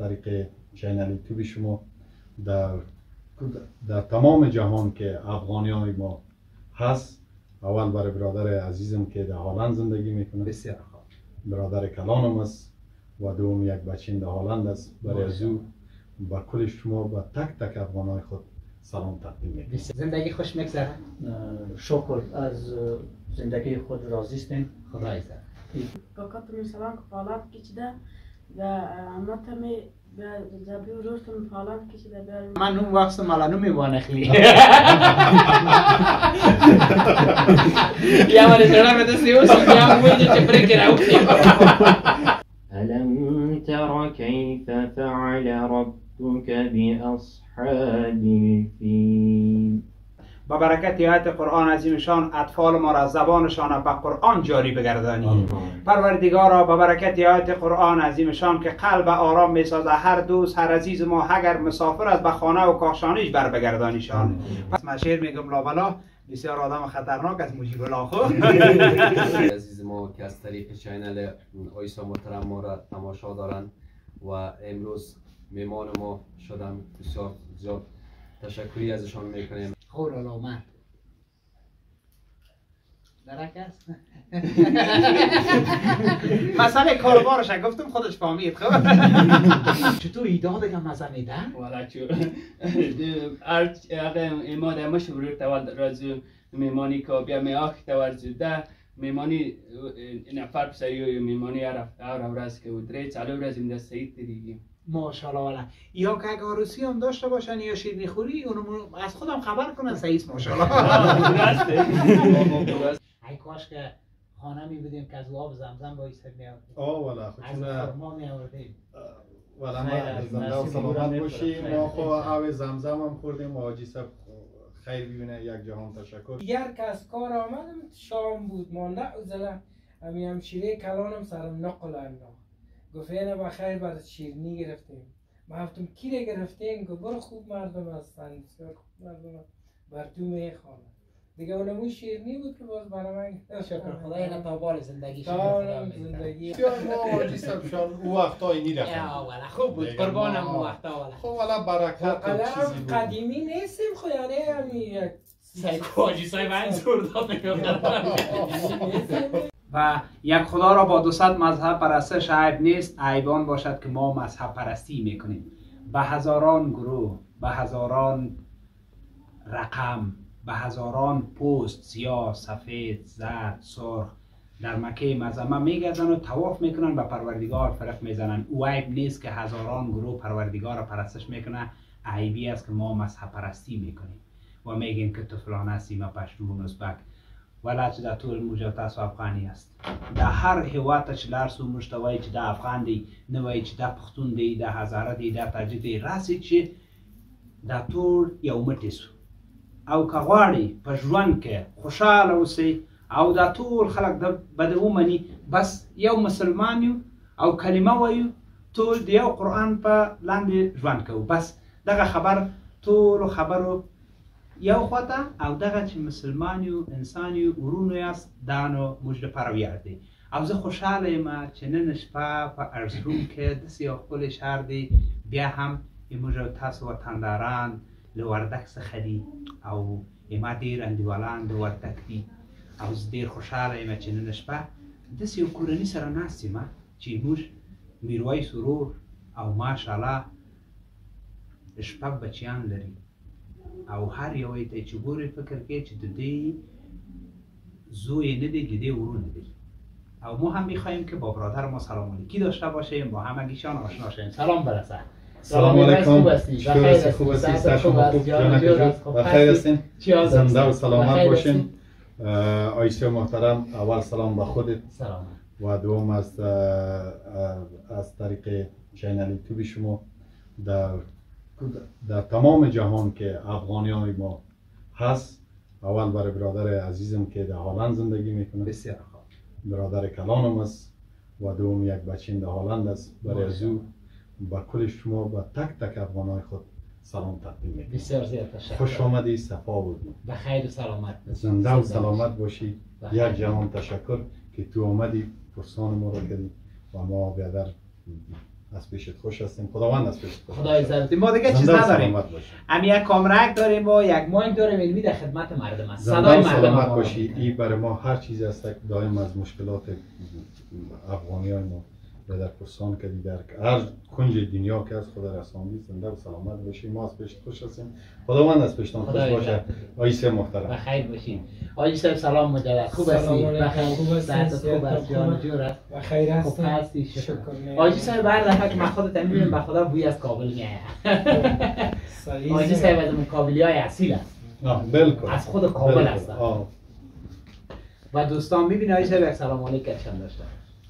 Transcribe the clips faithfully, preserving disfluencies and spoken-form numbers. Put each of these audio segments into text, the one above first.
طریق چینل یوتیوب شما در در تمام جهان که افغانیای ما هست. اول برای برادر عزیزم که در هلند زندگی میکنه، بسیار خوب، برادر کلانم است و دوم یک بچه در هلند است. برای از او با کل شما و تک تک افغانای خود سلام تقدیم میکنم. زندگی خوش میگذره؟ شکر از زندگی خود راضی هستیم. خدای زد. کاکاتم سلام که فعالات کشیده و امتم به زبی و روشتم فعالات کشیده. من اون وقت مالا نمیوانه خیلی یا ولی جرا به دستی و سویا مویده چه برکه راوتی. ألم تر كيف فعل ربك بأصحاب الفيل. با برکت آیت قرآن عظیمشان اطفال ما را زبانشان به قرآن جاری بگردانی. پروردگارا با برکت آیت قرآن عظیمشان که قلب آرام میسازه هر دوست هر عزیز ما اگر مسافر است به خانه و کاشانیش بر بگردانیشان. پس من شعر میگم لابلا بسیار آدم خطرناک از مجیب الله خو. عزیز ما که از طریق چینل آیسا محترم ما را تماشا دارند و امروز میمان ما شدن، بسیار زیاد تشکری ازشان میکنیم. خور علامت درک است. مسئله کاربارش گفتم خودش فهمید. خب چطور ایده دیگه مزه میده؟ والا چو ارچ اگه ایما ده مشورت تول رازو میمانی که بیا میاخ تول زده میمانی نفر پسری و میمانی عرف عرف راز که ودره چالو راز این دست سعید دیگه. ماشاءالله. والا یا که اگه عروسی هم داشته باشن یا شیرینی خوری اونو از خودم خبر کنن سعید ماشاءالله. ای کاش که خانه می بودیم که از آب زمزم با ایسر می آوردیم. آه والا از خوشونه خرما می آوردیم. والا ما زنده و سلامت باشیم. ما خو آب زمزم هم خوردیم و حاجی صاحب خیر ببینه. یک جهان تشکر. دیگر که از کار آمدم شام بود ما نعوزله امی همشیره کلانم سرم نقل انداخت. گفت اینه بخیر بعد شیرینی گرفتیم. ما هفتم کی رو گرفتیم که برو خوب مردم هستن بسیار خوب مردم بر تو میخوانه دیگه. اونمون شیرینی بود که باز برای من شکر خدای نتابال زندگی تانم زندگی بسیار ما حاجی صاحب شان او وقتا اینی رفتم. یا والا خوب بود قربانم اون وقتا والا. خب والا برکت و چیزی بود. قدیمی نیستیم خو یعنی همین سعید حاجی صاحب انزور و یک خدا را با دوصد مذهب پرستش عیب نیست. عیبان باشد که ما مذهب پرستی میکنیم. به هزاران گروه، به هزاران رقم، به هزاران پوست سیاه، سفید، زرد، سرخ در مکه معظمه میگردن و طواف میکنن و پروردگار فرق میزنن. او عیب نیست که هزاران گروه پروردگار را پرستش میکنه. عیبی است که ما مذهب پرستی میکنیم و میگیم که تو فلان هستی ما پشتون ازبک ولی چه در طول موجود تاسو افغانی است. در هر هیوات چې لار سو مشتوی چې د افغان دی نوای چې د پښتون دی د هزاره دی د تاجک دی راسي چې د ټول یو مټی سو او که غواړي په ژوند کې خوشاله اوسئ او د ټول خلک د بد ومني بس یو مسلمان یو او کلمه وایو ټول د یو قرآن په لاندې ژوند کوو. بس دغه خبر ټولو خبرو یو خواته او دغه چې مسلمان یو انسان یو ورونو یاست دا نو موږ لپاره ویاړ دی. او زه خوشحاله یم چې نن شپه په ارزروم کې داسې یو ښکلی ښار دی. بیا هم موږ او تاسو وطنداران له وردګ څخه دي او ما ډېر انډیوالان د وردګ دي او زه ډېر خوشحاله یم چې نن شپه داسې یو کورنۍ سره ناست یم چې موږ میرویس ورور او ماشاءالله شپږ بچیان لري او هر یو ته چې ګوري فکر کوي چې د دې زوی نه دی، د دې ورونه دی. او ما هم میخواهیم که با برادر ما سلام علیکی داشته باشیم، با همگیشان آشنا شیم. سلام برسه. سلام علیکم. شکر هستی، خوب هستی، سر شما خوب، جانک جو بخیر هستین، زنده و سلامت باشین. آیسا محترم، اول سلام به خودت سلام و دوم از از طریق چینل یوتیوب شما در در تمام جهان که افغانیای ما هست. اول برای برادر عزیزم که در هلند زندگی میکنه، بسیار خوب، برادر کلانم است و دوم یک بچه در هلند است. برای از او با کل شما و تک تک افغانای خود سلام تقدیم میکنم. بسیار زیاد تشکر. خوش آمدی، صفا بود. بخیر و سلامت. زنده و سلامت باشی. یک جهان تشکر که تو آمدی پرسان ما را کردی و ما بیادر از پیشت خوش هستیم. خداوند از پیشت خوش خدای باشد. عزت. ما دیگه چیز زنده و نداریم. سلامت باشی. هم یک کامرک داریم و یک مایک داریم، علمی در خدمت مردم است. زنده صدای و مردم سلامت ما باشی. رو این برای ما هر چیزی است که دائم از مشکلات افغانیای ما به در پرسان کردی، در هر کنج دنیا که از خدا رساندی. زنده و سلامت باشی. ما از پیشت خوش هستیم. خداوند از پیشتان خوش خدای باشه. آیسه محترم. بخیر باشین. آجی صاحب سلام مجدد. خوب هستی؟ سلام علیکم. بخیر. خوب هستی؟ صحتت خوب است؟ صحت جان خوبه؟ جور است؟ و خیر خوب هستم. هستی؟ شکر. شکر. آجی صاحب هر دفعه که من خودت میبینم به خدا بوی از کابل میآید. صحیح. آجی صاحب از اون کابلی های اصیل است. آه بالکل. از خود کابل بالکل. هستن. آه. و دوستان میبینه آجی صاحب یک سلام علیکم داشتن.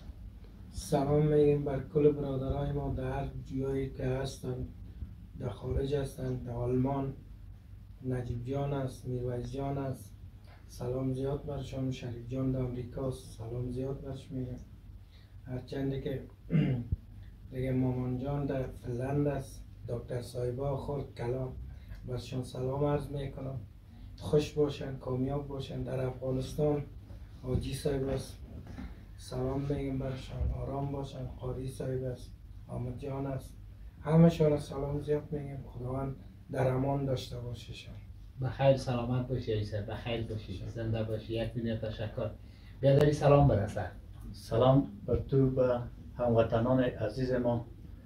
سلام میگیم بر کل برادرای ما در هر جایی که هستن، در خارج هستن، در آلمان نجیب جان است، میرویز جان است، سلام زیاد برشان. شریف جان در امریکاست، سلام زیاد برش میگم. هرچنده که دیگه مامان جان در فنلند است، دکتر صاحبا خورد کلام برشان سلام عرض میکنم. خوش باشن، کامیاب باشن. در افغانستان حاجی صاحب است، سلام میگم برشان، آرام باشن. قاری صاحب است، آمد جان است، همه شان سلام زیاد میگم. خداوند در امان داشته باششان. بخیر سلامت باشی آجی صاحب. بخیر باشی. زنده باشی. یک میلیون تشکر. بیادری سلام برسه. سلام بر تو به هموطنان عزیز ما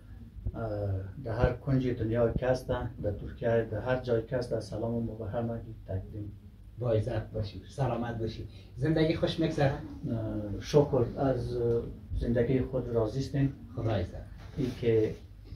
در هر کنج دنیا که هستن، در ترکیه، در هر جای که هستن، سلام ما به همه تقدیم. با عزت باشی. سلامت باشی. زندگی خوش میگذره؟ شکر از زندگی خود راضی هستیم. خدا عزت. این که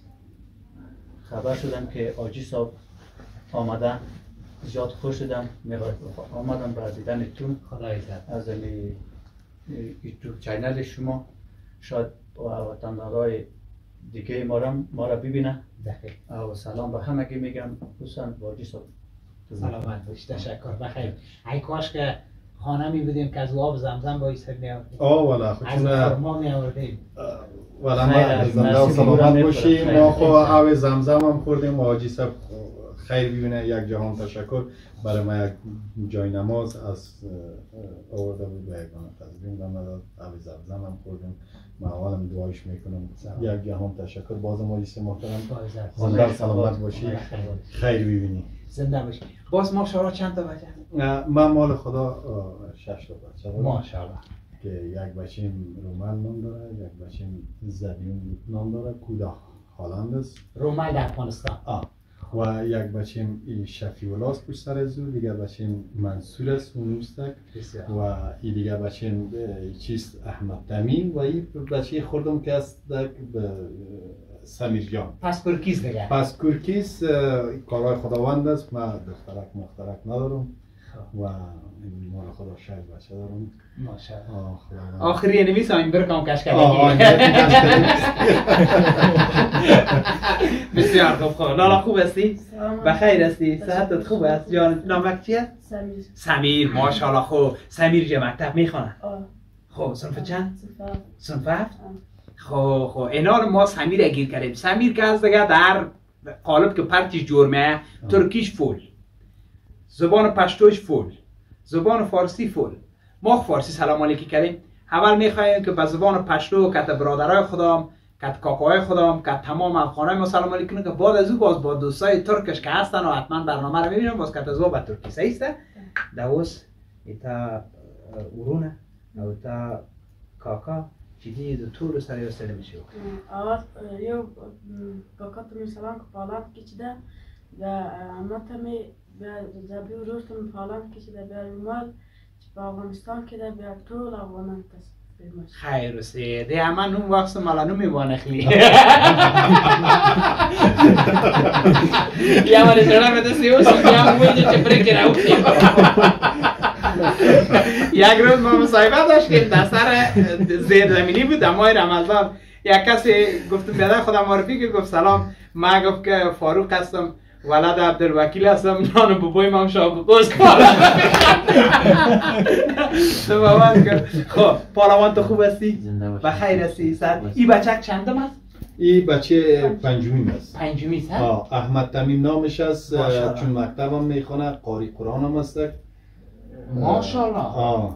خبر شدم که آجی صاحب آمده، زیاد خوش شدم. می‌خوام آمدم برای دیدن تو. خدا عزت. از این یوتیوب چینل شما شاید وطندارای دیگه ما را ما را ببینه. دقیق. و سلام به همگی میگم، خصوصا با آجی صاحب. سلامت باشی. تشکر. بخیر. ای کاش که خانه می بودیم که از آب زمزم با ایسر می آوردیم. آه والا از خودشون خرما می آوردیم. والا خیر، ما از زنده و نصیب سلامت بودن باشیم. می‌خورم. ما خیر. خو آب زمزم هم خوردیم و حاجی صاحب خیر ببینه. یک جهان تشکر. برای ما یک جای نماز از اه، آورده بود و یگانه تزبین به ما داد. آب زمزم هم خوردیم. ما اولم دعایش میکنم. یک جهان تشکر. بازم حاجی صاحب محترم. با عزت. زنده و سلامت باشی. خیر ببینی. زنده باشی. باز ماشاءالله چند تا بچه؟ من مال خدا اه، شش تا بچه دارم. ماشاءالله. که یک بچیم رومن نام داره، یک بچیم زبیون نام داره، کودا هالند است. رومن در افغانستان. آه. و یک بچیم ای شفیع الله است پشت سر از او، دیگر بچیم منصور است اون اوستک و ای دیگر بچیم اه، چیست احمد تمیم و این بچه خوردم که است در به سمیر جان. پس کرکیز دیگه. پس کرکیز اه، کارهای خداوند است. من دخترک مخترک ندارم و این مال خدا شاید بچه دارم. ماشاءالله. آه خداوند. آخری نویس این برکام کش آه آه کردگی. نیتی کش کردگی. بسیار خوب. خوب لالا خوب هستی؟ سلام. بخیر هستی؟ صحتت خوب است؟ جان نامک چیه؟ سمیر. سمیر. ماشاءالله. خوب. سمیر چه مکتب میخونه؟ آه. خب صنف چند؟ صفر. صنف هفت؟ خب خب اینا رو ما سمیر گیر کردیم. سمیر که از دیگه در قالب که پرتیش جرمه، ترکیش فول، زبان پشتوش فول، زبان فارسی فول. ما فارسی سلام علیکی کردیم. اول میخوایم که به زبان پشتو که برادرای خودم، که کاکای خودم، که تمام افغانای ما سلام علیکی کنیم، که بعد از او باز با دوستای ترکش که هستن و حتما برنامه رو میبینم باز که از او به ترکی سیسته دوست ایتا ورونه او تا کاکا چیزی دو طور سر یو سر میشه. آواز یو کاکاتو سلام که پالات کشیده و امتمی به زبی و روستم پالات کشیده به رومال به افغانستان که ده به طول افغانان کس خیر و سه ده اما نوم وقت مالا نومی بانخلی یا مالی سرنا به دستی او سوزی هم بویده چه برکی رو یک روز ما مصاحبه داشتیم در سر زیر زمینی بود در ماه رمضان. یک کسی گفتم بیادر خودم معرفی کرد، گفت سلام، ما گفت که فاروق هستم، ولد عبدالوکیل هستم، نان بابای من شاق گوز کارم. تو باور کرد. خب پالوان تو خوب هستی؟ بخیر هستی؟ سر این بچه چندم هست؟ این بچه پنجمین است. پنجمی است؟ آه احمد تمیم نامش است، چون مکتب هم میخونه، قاری قرآن هم است. ماشاءالله. آه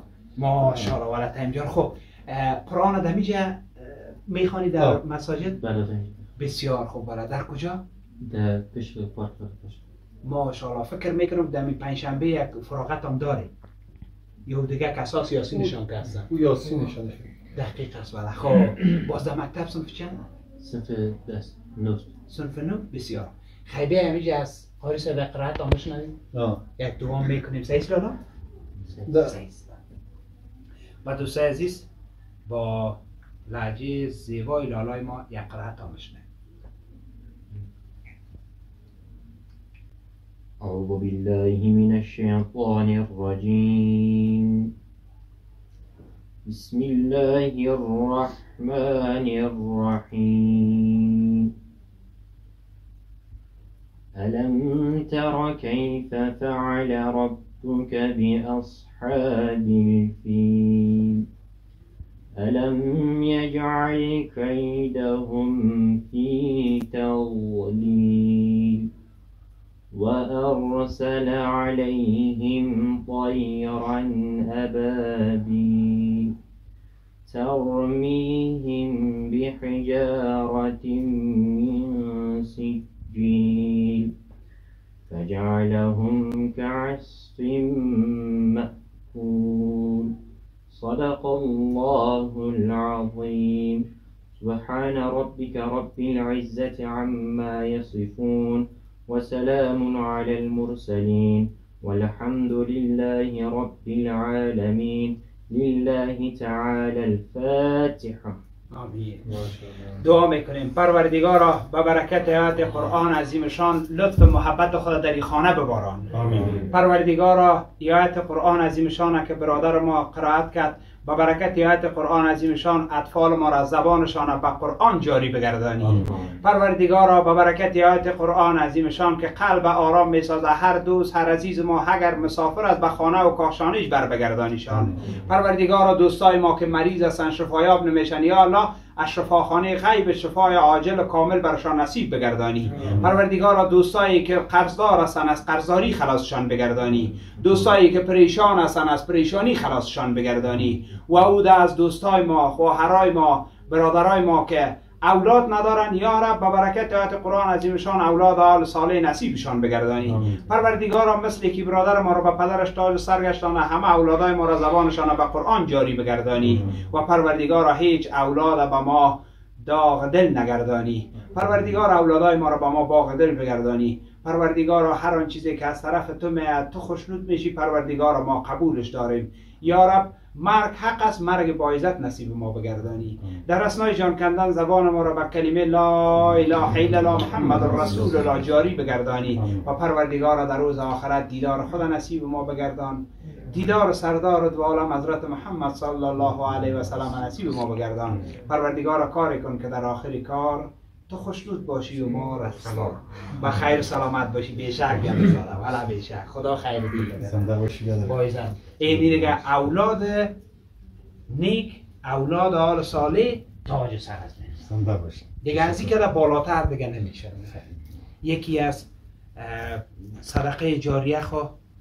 ماشاءالله ولد تمیم جان. خب قرآن دمیجه میخوانی در مساجد؟ بله بسیار خوب بالا. در کجا؟ در پیش پارک پشت. ماشاءالله. فکر میکنم در می پنجشنبه یک فراغت هم داره. یه دیگه کسا سیاسی نشان که هستن. او یاسی نشان شد. دقیق است بالا. خب باز در مکتب صنف چند؟ صنف دست نو. صنف نو. بسیار. خیلی همیشه از حارس به قرائت هم بشنویم. یک دوام میکنیم. سعیس لالا؟ سعیس. و دوستای عزیز با لهجه زیبای لالای ما یک قرائت هم بشنویم. أعوذ بالله من الشيطان الرجيم بسم الله الرحمن الرحيم ألم تر كيف فعل ربك بأصحاب الفيل ألم يجعل كيدهم في تضليل وأرسل عليهم طيرا أبابيل ترميهم بحجارة من سجيل فجعلهم كعصف مأكول صدق الله العظيم سبحان ربك رب العزة عما يصفون وسلام على المرسلين والحمد لله رب العالمين لله تعالى الفاتحة. آمین. دعا میکنیم پروردگارا با برکت آیات قرآن عظیم شان لطف محبت خود در این خانه بباران. آمین. پروردگارا آیات قرآن عظیم شان که برادر ما قرائت کرد با برکت آیات قرآن عظیم شان اطفال ما را زبانشان به قرآن جاری بگردانی. پروردگارا با برکت آیات قرآن عظیم شان که قلب آرام میسازه هر دوست هر عزیز ما اگر مسافر است به خانه و کاشانیش بر بگردانیشان. پروردگارا دوستای ما که مریض هستند شفایاب نمیشن یا الله از شفاخانه غیب شفای عاجل و کامل برشان نصیب بگردانی. پروردگارا دوستایی که قرضدار هستند از قرضداری خلاصشان بگردانی. دوستایی که پریشان هستند از پریشانی خلاصشان بگردانی. و او از دوستای ما خواهرای ما برادرای ما که اولاد ندارن یا رب با برکت آیات قرآن عظیمشان اولاد آل صالح نصیبشان بگردانی. پروردگارا مثل که برادر ما را به پدرش تاج سرگشتانه همه اولادای ما را زبانشان به قرآن جاری بگردانی. و پروردگارا هیچ اولاد به ما داغ دل نگردانی. پروردگارا اولادای ما را به ما باغ دل بگردانی. پروردگارا هر آن چیزی که از طرف تو میاد تو خوشنود میشی پروردگارا ما قبولش داریم. یا رب مرگ حق است مرگ با عزت نصیب ما بگردانی. در اسنای جان کندن زبان ما را به کلمه لا اله الا الله محمد رسول الله جاری بگردانی. و پروردگارا در روز آخرت دیدار خدا نصیب ما بگردان. دیدار سردار دو عالم حضرت محمد صلی الله علیه و سلم نصیب ما بگردان. پروردگارا کاری کن که در آخر کار تو خوشنود باشی و ما را با خیر سلامت باشی. بیشک بیام زاده والا بیشک خدا خیر دیگه زنده باشی بیاد با عزت. این دیگه اولاد نیک اولاد آل صالح تاج سر است. زنده باشی دیگه از این که بالاتر دیگه نمیشه. یکی از صدقه جاریه خو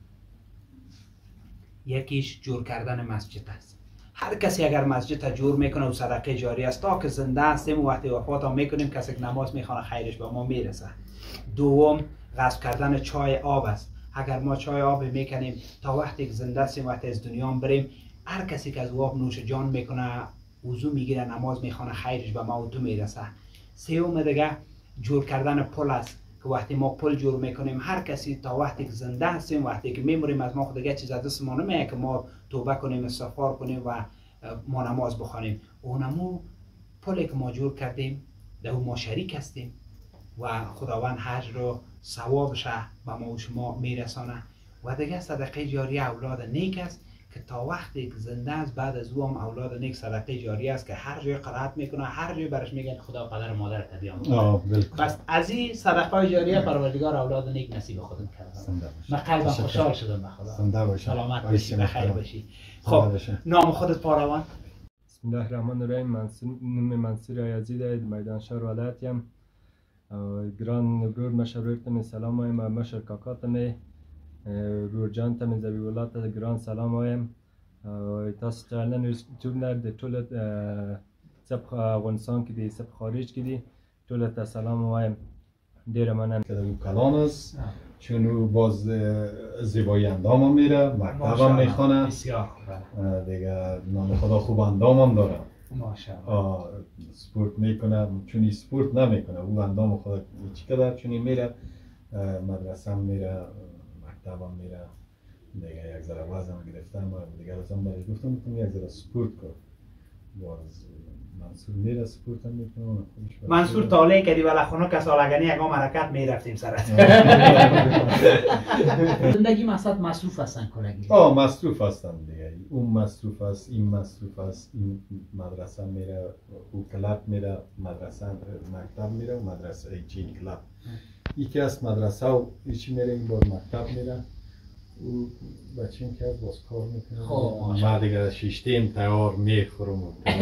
یکیش جور کردن مسجد است. هر کسی اگر مسجد جور میکنه و صدقه جاری است تا که زنده هستیم و وقتی وفات هم میکنیم کسی که نماز میخوانه خیرش به ما میرسه. دوم غصب کردن چای آب است. اگر ما چای آب میکنیم تا وقتی که زنده هستیم وقتی از دنیا بریم هر کسی که از آب نوش جان میکنه وضو میگیره نماز میخوانه خیرش به ما و تو میرسه. سوم دیگه جور کردن پل است که وقتی ما پل جور میکنیم هر کسی تا وقتی که زنده هستیم وقتی که میمریم از ما خود دیگه چیز از دست ما نمیاد که ما توبه کنیم استغفار کنیم و ما نماز بخوانیم. اونمو پلی که ما جور کردیم در اون ما شریک هستیم و خداوند حج رو ثوابش به ما و شما میرسانه. و دیگه صدقه جاریه اولاد نیک است که تا وقتی که زنده است بعد از او هم اولاد نیک صدقه جاریه است که هر جای قرائت میکنه هر جای برش میگن خدا پدر مادر تبیان میکنه. بس از این صدقه جاریه پروردگار اولاد نیک نصیب خودم کرده. من قلبم خوشحال شدم به خدا. زنده باشی سلامت باشی بخیر باشی. خب نام خودت پاروان؟ بسم الله الرحمن الرحیم. منصور نام منصور یزید میدان شهر ولایتیم. گران برور مشاورتم سلام ایم مشر کاکاتم رور جان تم زوی ولایت گران سلام ایم. تاسو چالن یوټیوب نه د ټول سب افغانستان کې دی سب خارج کې دی طولت سلام وایم. دیر منم که او کلان است چون او باز زیبایی اندام هم میره، مکتب هم میخونه. بسیار خوب. دیگه نام خدا خوب اندام هم داره. ماشاءالله. سپورت میکنه، چونی سپورت نمیکنه او اندام خدا چی کده چونی میره، مدرسه هم میره، مکتب هم میره. دیگه یک ذره وزن گرفتم و دیگه ازم برای گفتم میتونم یک ذره سپورت کنم. باز منصور میره سپورت هم میکنه. منصور طالعه کردی ولی خونه که سالگنی یکم حرکت میرفتیم سرت. زندگی مصد مصروف هستن کلگی؟ آه مصروف هستن دیگه. اون مصروف است، این مصروف است، این مدرسه میره، او کلاب میره، مدرسه مکتب میره و مدرسه ایچین کلاب. یکی از مدرسه و ایچی میره، این بار مکتب میره. او بچه این که باز کار میکنه. ما دیگه شیشتیم تیار میخورم.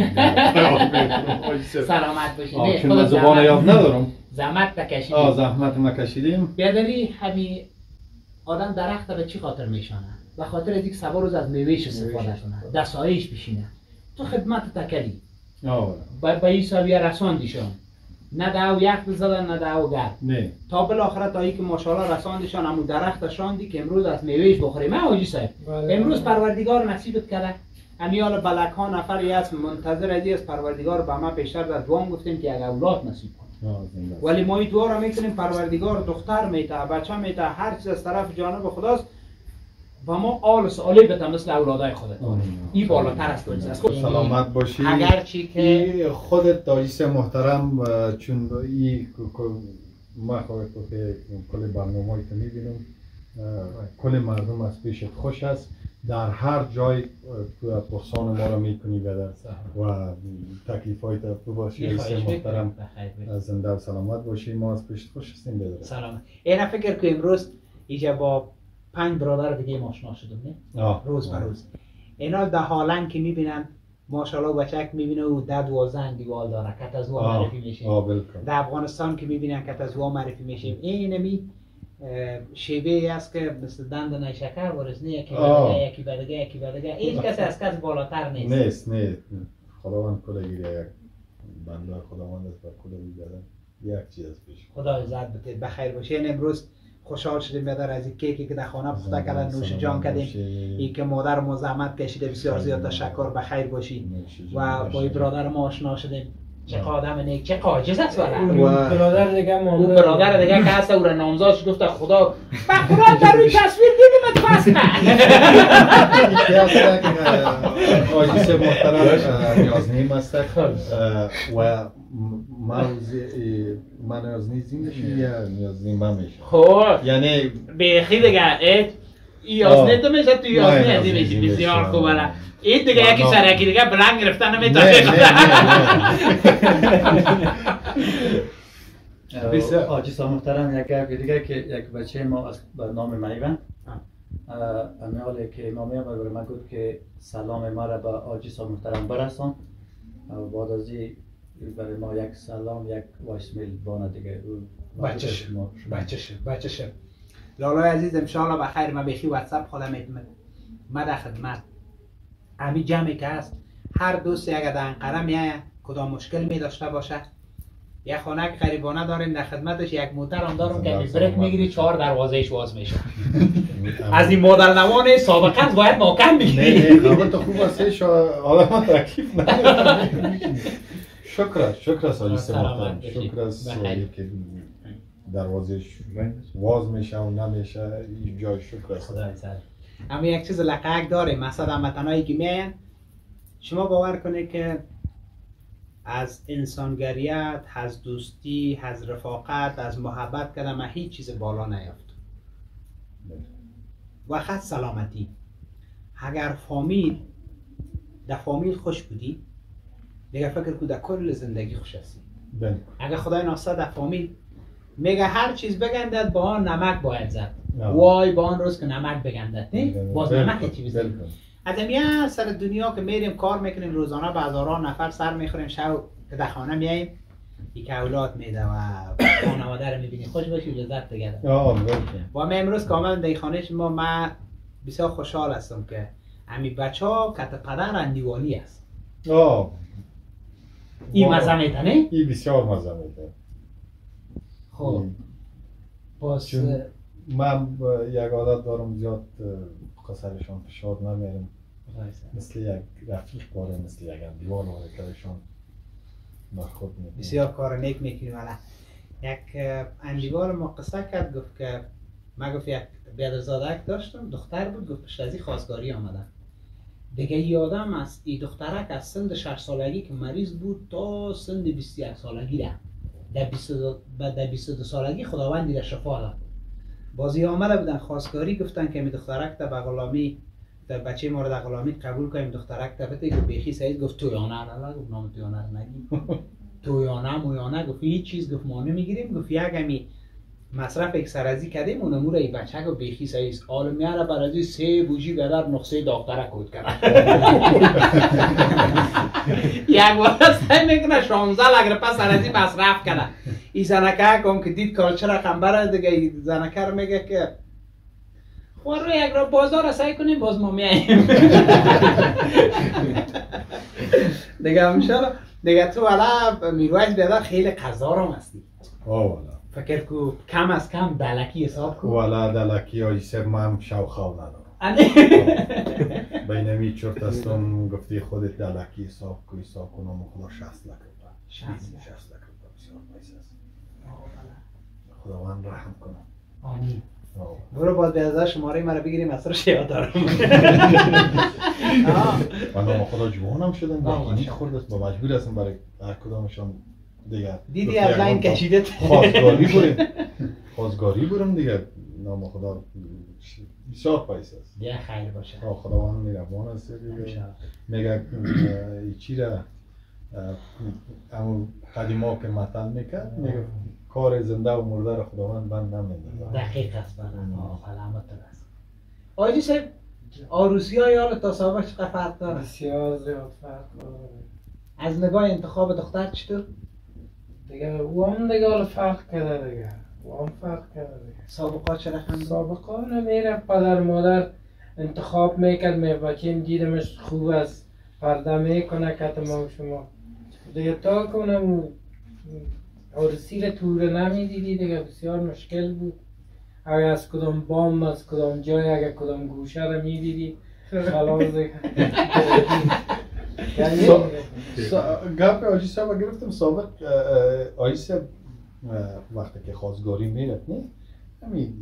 سلامت باشید. چون زبان یاد ندارم. زحمت نکشیدیم. آه زحمت نکشیدیم. بیادری همین آدم درخت به چی خاطر میشانه؟ به خاطر از یک سبا روز از میوهش استفاده کنه، دستایش بشینه. تو خدمت تکلی. آه. به این سویه رساندیشان. نه دعو یک بزدن نه دعو گرد. نه. تا بالاخره تا ای که ماشاءالله رساندیشان همون درخت شاندی که امروز از میوهش بخوریم. حاجی صاحب امروز پروردگار نصیبت کرده. امیال بلک ها نفری است منتظر ازی از پروردگار به ما پیشتر در دوام گفتیم که یک اولاد نصیب کنه. ولی ما این دعا را میکنیم پروردگار دختر میته، بچه میته، هر چیز از طرف جانب خداست و ما آل سالی بده مثل اولادای خودت. این بالاتر است تو از خود. سلامت باشی. اگر چی که خودت دایس محترم چون این ما خواهد که کل برنامه‌ای که میبینم کل مردم از پیشت خوش است. در هر جای پرسان ما را میکنی بده و تکلیفای تو باشی. دایس محترم زنده و سلامت باشی. ما از پیشت خوش هستیم بداره. سلامت. اینا فکر که امروز اینجا با پنج برادر دیگه آشنا شدم نه؟ روز به روز. اینا ده حالن که میبینن ماشاءالله بچک میبینه و ده دوازده دیوال داره کت از وا معرفی میشه. در افغانستان که میبینن کت از وا معرفی میشه. این می شیوه است که مثل دند نیشکر ورزنه یکی بدگه یکی بدگه یکی بدگه هیچ کسی از کس بالاتر نیست. نیست نه. خداوند کل گیره یک بنده خداوند است و کل گیره یک چیز از پیش. خدا عزت بده بخیر باشه. امروز خوشحال شدیم بیادر از این کیکی که در خانه پخته کردن نوش جان کردیم. این که مادر ما زحمت کشیده بسیار زیاد تشکر بخیر باشید و با این برادر ما آشنا شدیم. چه آدم نیک چه عاجز است ولی برادر دیگه ما اون برادر دیگه که هست او را نامزادش گفته خدا به قرآن در روی تصویر دیدیم پس نه یکی هست که عاجز محترم نیازنیم است و من نیازنی زینشی یا نیازنی من میشه. خب یعنی بیخی دیگه ای یازنه تو میشه تو یازنه ازی میشی. بسیار خوب ولی این دیگه یکی سر یکی دیگه بلند گرفتن نمیتونه. آجی صاحب محترم یک گفت دیگه که یک بچه ما از نام میوه امیاله که امامی هم برای من گفت که سلام ما را به آجی صاحب محترم برسان. بعد از این برای ما یک سلام یک وایس میل بانه دیگه. بچه‌ش بچه‌ش بچه‌ش لالای عزیز انشاءالله بخیر. من بخی واتساپ خودم میتونم ما در خدمت امی جمعی که هست هر دوست اگر در انقره میایه کدام مشکل می داشته باشه یک خانه که غریبانه داریم در خدمتش یک موتر هم دارم که بریک میگیری چهار دروازهش باز میشه. از این مدل نوان سابقا باید محکم بگیری. نه نه خبر تو خوب است آدم تکلیف نداره. شکر است شکر است آجی محترم. شکر است که دروازهش واز میشه و نمیشه جای شکر است. اما یک چیز لقک داره مثلا هموطنایی که میاین شما باور کنید که از انسانگریت، از دوستی، از رفاقت، از محبت کردن من هیچ چیز بالا نیافت. و خط سلامتی. اگر فامیل در فامیل خوش بودی دیگه فکر کو در کل زندگی خوش هستی. اگر خدای ناصر در فامیل میگه هر چیز بگندد با آن نمک باید زد. وای با آن روز که نمک بگندد نه باز نمک چی بزنید. از امیه سر دنیا که میریم کار میکنیم روزانه به هزاران نفر سر میخوریم شب در خانه میاییم یک اولاد میده و خانواده رو میبینیم خوش باشی و لذت بگیریم. و من امروز که آمدم در خانه شما من بسیار خوشحال هستم که امی بچه ها کت پدر اندیوانی است. آه این مزه میده نه؟ این بسیار مزه میده. خب باز چون من با یک عادت دارم زیاد قصرشان فشار نمیارم، مثل یک رفیق باره، مثل یک اندیوال باره کارشان بر خود میکنم. بسیار کار نیک میکنیم. ولی یک اندیوال ما قصه کرد، گفت که من گفت یک بیادرزادک داشتم، دختر بود، گفت پشت از این خواستگاری آمدن دیگه. یادم است این دخترک از سن شش سالگی که مریض بود تا سن بیست و یک سالگی ده در بیست و دو سالگی خداوند دیگه شفا داد. بازی آمده بودن خواستگاری، گفتن که می دخترک تا به غلامی، تا بچه ما رو در غلامی قبول کنیم. دخترک تا بته گفت بیخی سعید، گفت تویانه نه، گفت نام تویانه رو نگیم، تویانه مویانه، گفت هیچ چیز، گفت ما نمیگیریم، گفت یک همی مصرف اکسرزی کردیم اون امور ای بچه گفت بیخی سعید آل میاره برازی سه بوجی بدر نقصه دخترک کود کرد. یک بار سعی میکنه شانزده اگر پس سرازی مصرف کنه. این زنکه کم که دید کالچه رقم بره دیگه، زنکه رو میگه که خور رو یک را بازار سعی کنیم باز ما میاییم. دیگه همشالا دیگه تو والا میرویز بیادر خیلی قضارم هستی. آه والا فکر کو کم از کم دلکی حساب کو. والا دلکی های سر من شو خواه ندارم. بینمی چرت هستم گفتی خودت دلکی حساب کو، حساب کنم خدا شست لک رو با شست لک رو با بسیار بایست هست. خداوند رحم کنم. آمین. برو باید بیادر شماره مرا بگیریم از سرش یاد دارم. من نام خدا جوانم شدم بکنی خورد است، با مجبور هستم برای هر کدامشان دیگه دیدی از لاین کشیدت خواستگاری بریم خواستگاری بریم دیگه. نام خدا بسیار پایس است دیگه خیر باشه. خداوند میربان است میگه چی را همون قدیما که مثل میکرد میگه کار زنده و مرده را خداوند بند نمیدازد. دقیق است بند علامت است. آجی صاحب عروسی های حالا تا سابق چقدر فرق داره؟ بسیار زیاد فرق داره. از نگاه انتخاب دختر چطور؟ دیگه او هم دیگه حالا فرق کرده دیگه، او هم فرق کرده دیگه. سابقات چه رقم؟ سابقا نمیره، پدر مادر انتخاب میکرد، می بچه دیدمش خوب است پرده میکنه که تمام شما دیگه تا کنم عروسی را توره نمیدیدی دیگه بسیار مشکل بود. اگه از کدام بام از کدام جای اگه کدام گوشه را میدیدی خلاص دیگه. گپ آجی صاحب گرفتم سابق آجی صاحب وقتی که خواستگاری میرفت نه همین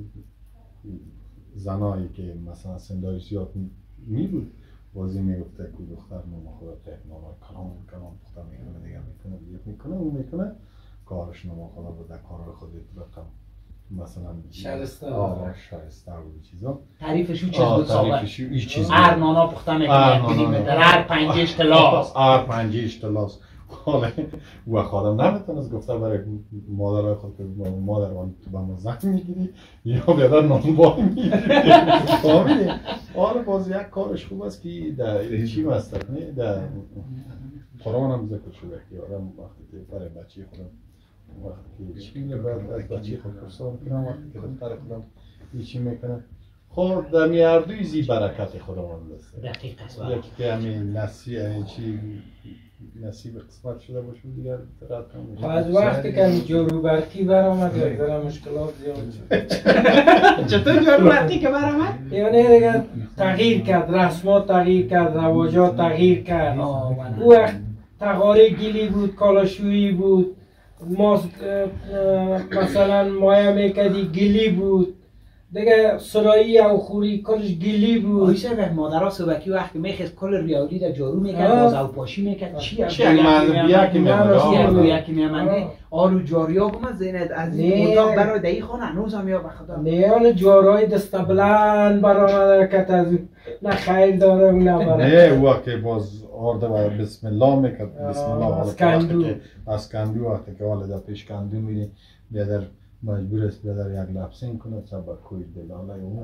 زنایی که مثلا سندای زیاد می بود بازی میگفته که دختر نام خدا تهنام کنام کنام دختر میکنه دیگه میکنه دیگه میکنه اون میکنه کارش نام خدا بود در کارهای خودت رقم مثلا شایسته آه شایسته بود چیزا. تعریفش چیز بود سابق؟ تعریفش این چیز بود. هر نانا پخته میکنه در هر پنجش تلاس هر پنجش تلاس. حالا او خادم نمیتونست گفته برای مادرای خود که مادر وان تو با ما زن میگیری یا بیادر نانوار میگیری. فهمیدی؟ حالا باز یک کارش خوب است که در چی مستد نه در قرآن هم ذکر شده که آدم وقتی که برای بچه خودم وقتی چی بعد از بچه خود پرسان کنم وقتی که دختر خودم چی میکنه خب در میاردوی زی برکت خداوند است. دقیق است. یکی که همین نصیب چی نصیب قسمت شده باشه دیگر رد کنم. از وقتی که جوروبرتی برآمد در مشکلات زیاد شد. چطور جوروبرتی که برآمد؟ یعنی دیگه تغییر کرد، رسمات تغییر کرد، رواجات تغییر کرد. او وقت تغاری گیلی بود، کالاشویی بود، ما مثلا مایه میکردی گلی بود. دیگه سرایی او خوری کلش گلی بود. آیسه به مادرها صبحی وقتی میخست کل ریالی در جارو میکرد باز او پاشی میکرد چی چی بیا که میامنده بیا که میامنده آلو جاریا بومد زینت از این اتاق برای دهی خانه هنوز هم یا بخدا نیان جارای دستبلن برامده کت از نه خیل داره نه نه او وقتی باز آرده و بسم الله میکرد بسم الله اسکندو اسکندو وقتی که حالا در پیش کندو میری بیادر مجبور است بیادر یک لبسین کنه تا با کوی دلاله اون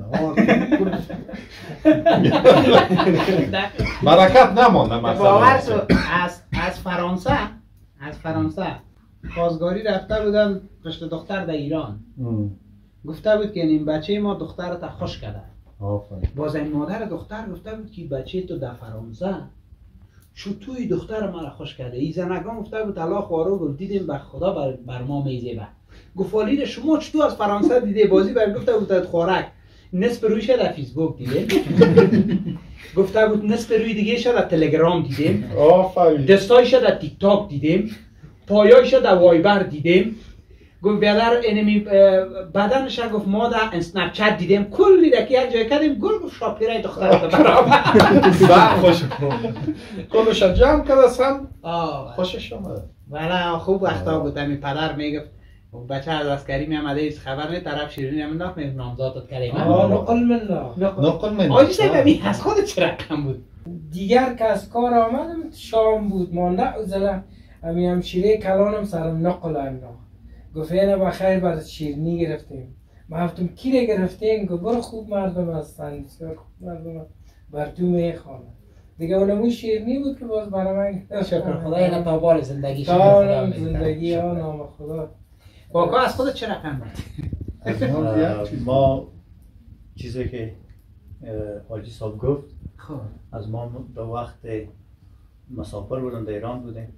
برکت نمانده مثلا از از فرانسه از فرانسه خواستگاری رفته بودن پشت دختر در ایران گفته بود که این بچه ما دخترت خوش کرده باز این مادر دختر گفته بود که بچه تو در فرانسه شو توی دختر ما را خوش کرده. این زنگان گفته بود الله خوارو گفت دیدیم به خدا بر, بر ما میزیبه گفت والید شما چطور از فرانسه دیده بازی بر گفته بود خوراک نصف رویش در فیسبوک دیده گفته بود نصف روی دیگه شد در تلگرام دیدیم آفرین دستایش در تیک تاک دیدیم پایایش در وایبر دیدیم گفت بیادر انمی بدنش گفت ما در اسنپ چت دیدیم کلی دکی یک جای کردیم گل گفت شاپیرای دختر با خوش کلش جمع کرد اصلا خوشش آمد والا خوب وقتا بود همین پدر میگفت بچه از عسکری میامده ایست خبر نه طرف شیرینی هم انداخت میگفت نامزادت کریم آه نقل منه نقل منه آجی سببی از خود چه رقم بود دیگر که از کار آمدم شام بود مانده ازله همی همشیره کلانم سرم نقل انداخت گفت اینه بخیر برات شیرینی گرفتیم ما هفتم کی رو گرفتیم گفت برو خوب مردم هستن بسیار خوب مردم بر تو میخوانه دیگه اونمون شیرینی بود که باز برای من شکر خدا اینه تا بال زندگی تا زندگی ها نام خدا باکا از خودت چه رقم بود؟ ما چیزی که حاجی صاحب گفت خب از ما دو وقت مسافر بودم در ایران بودیم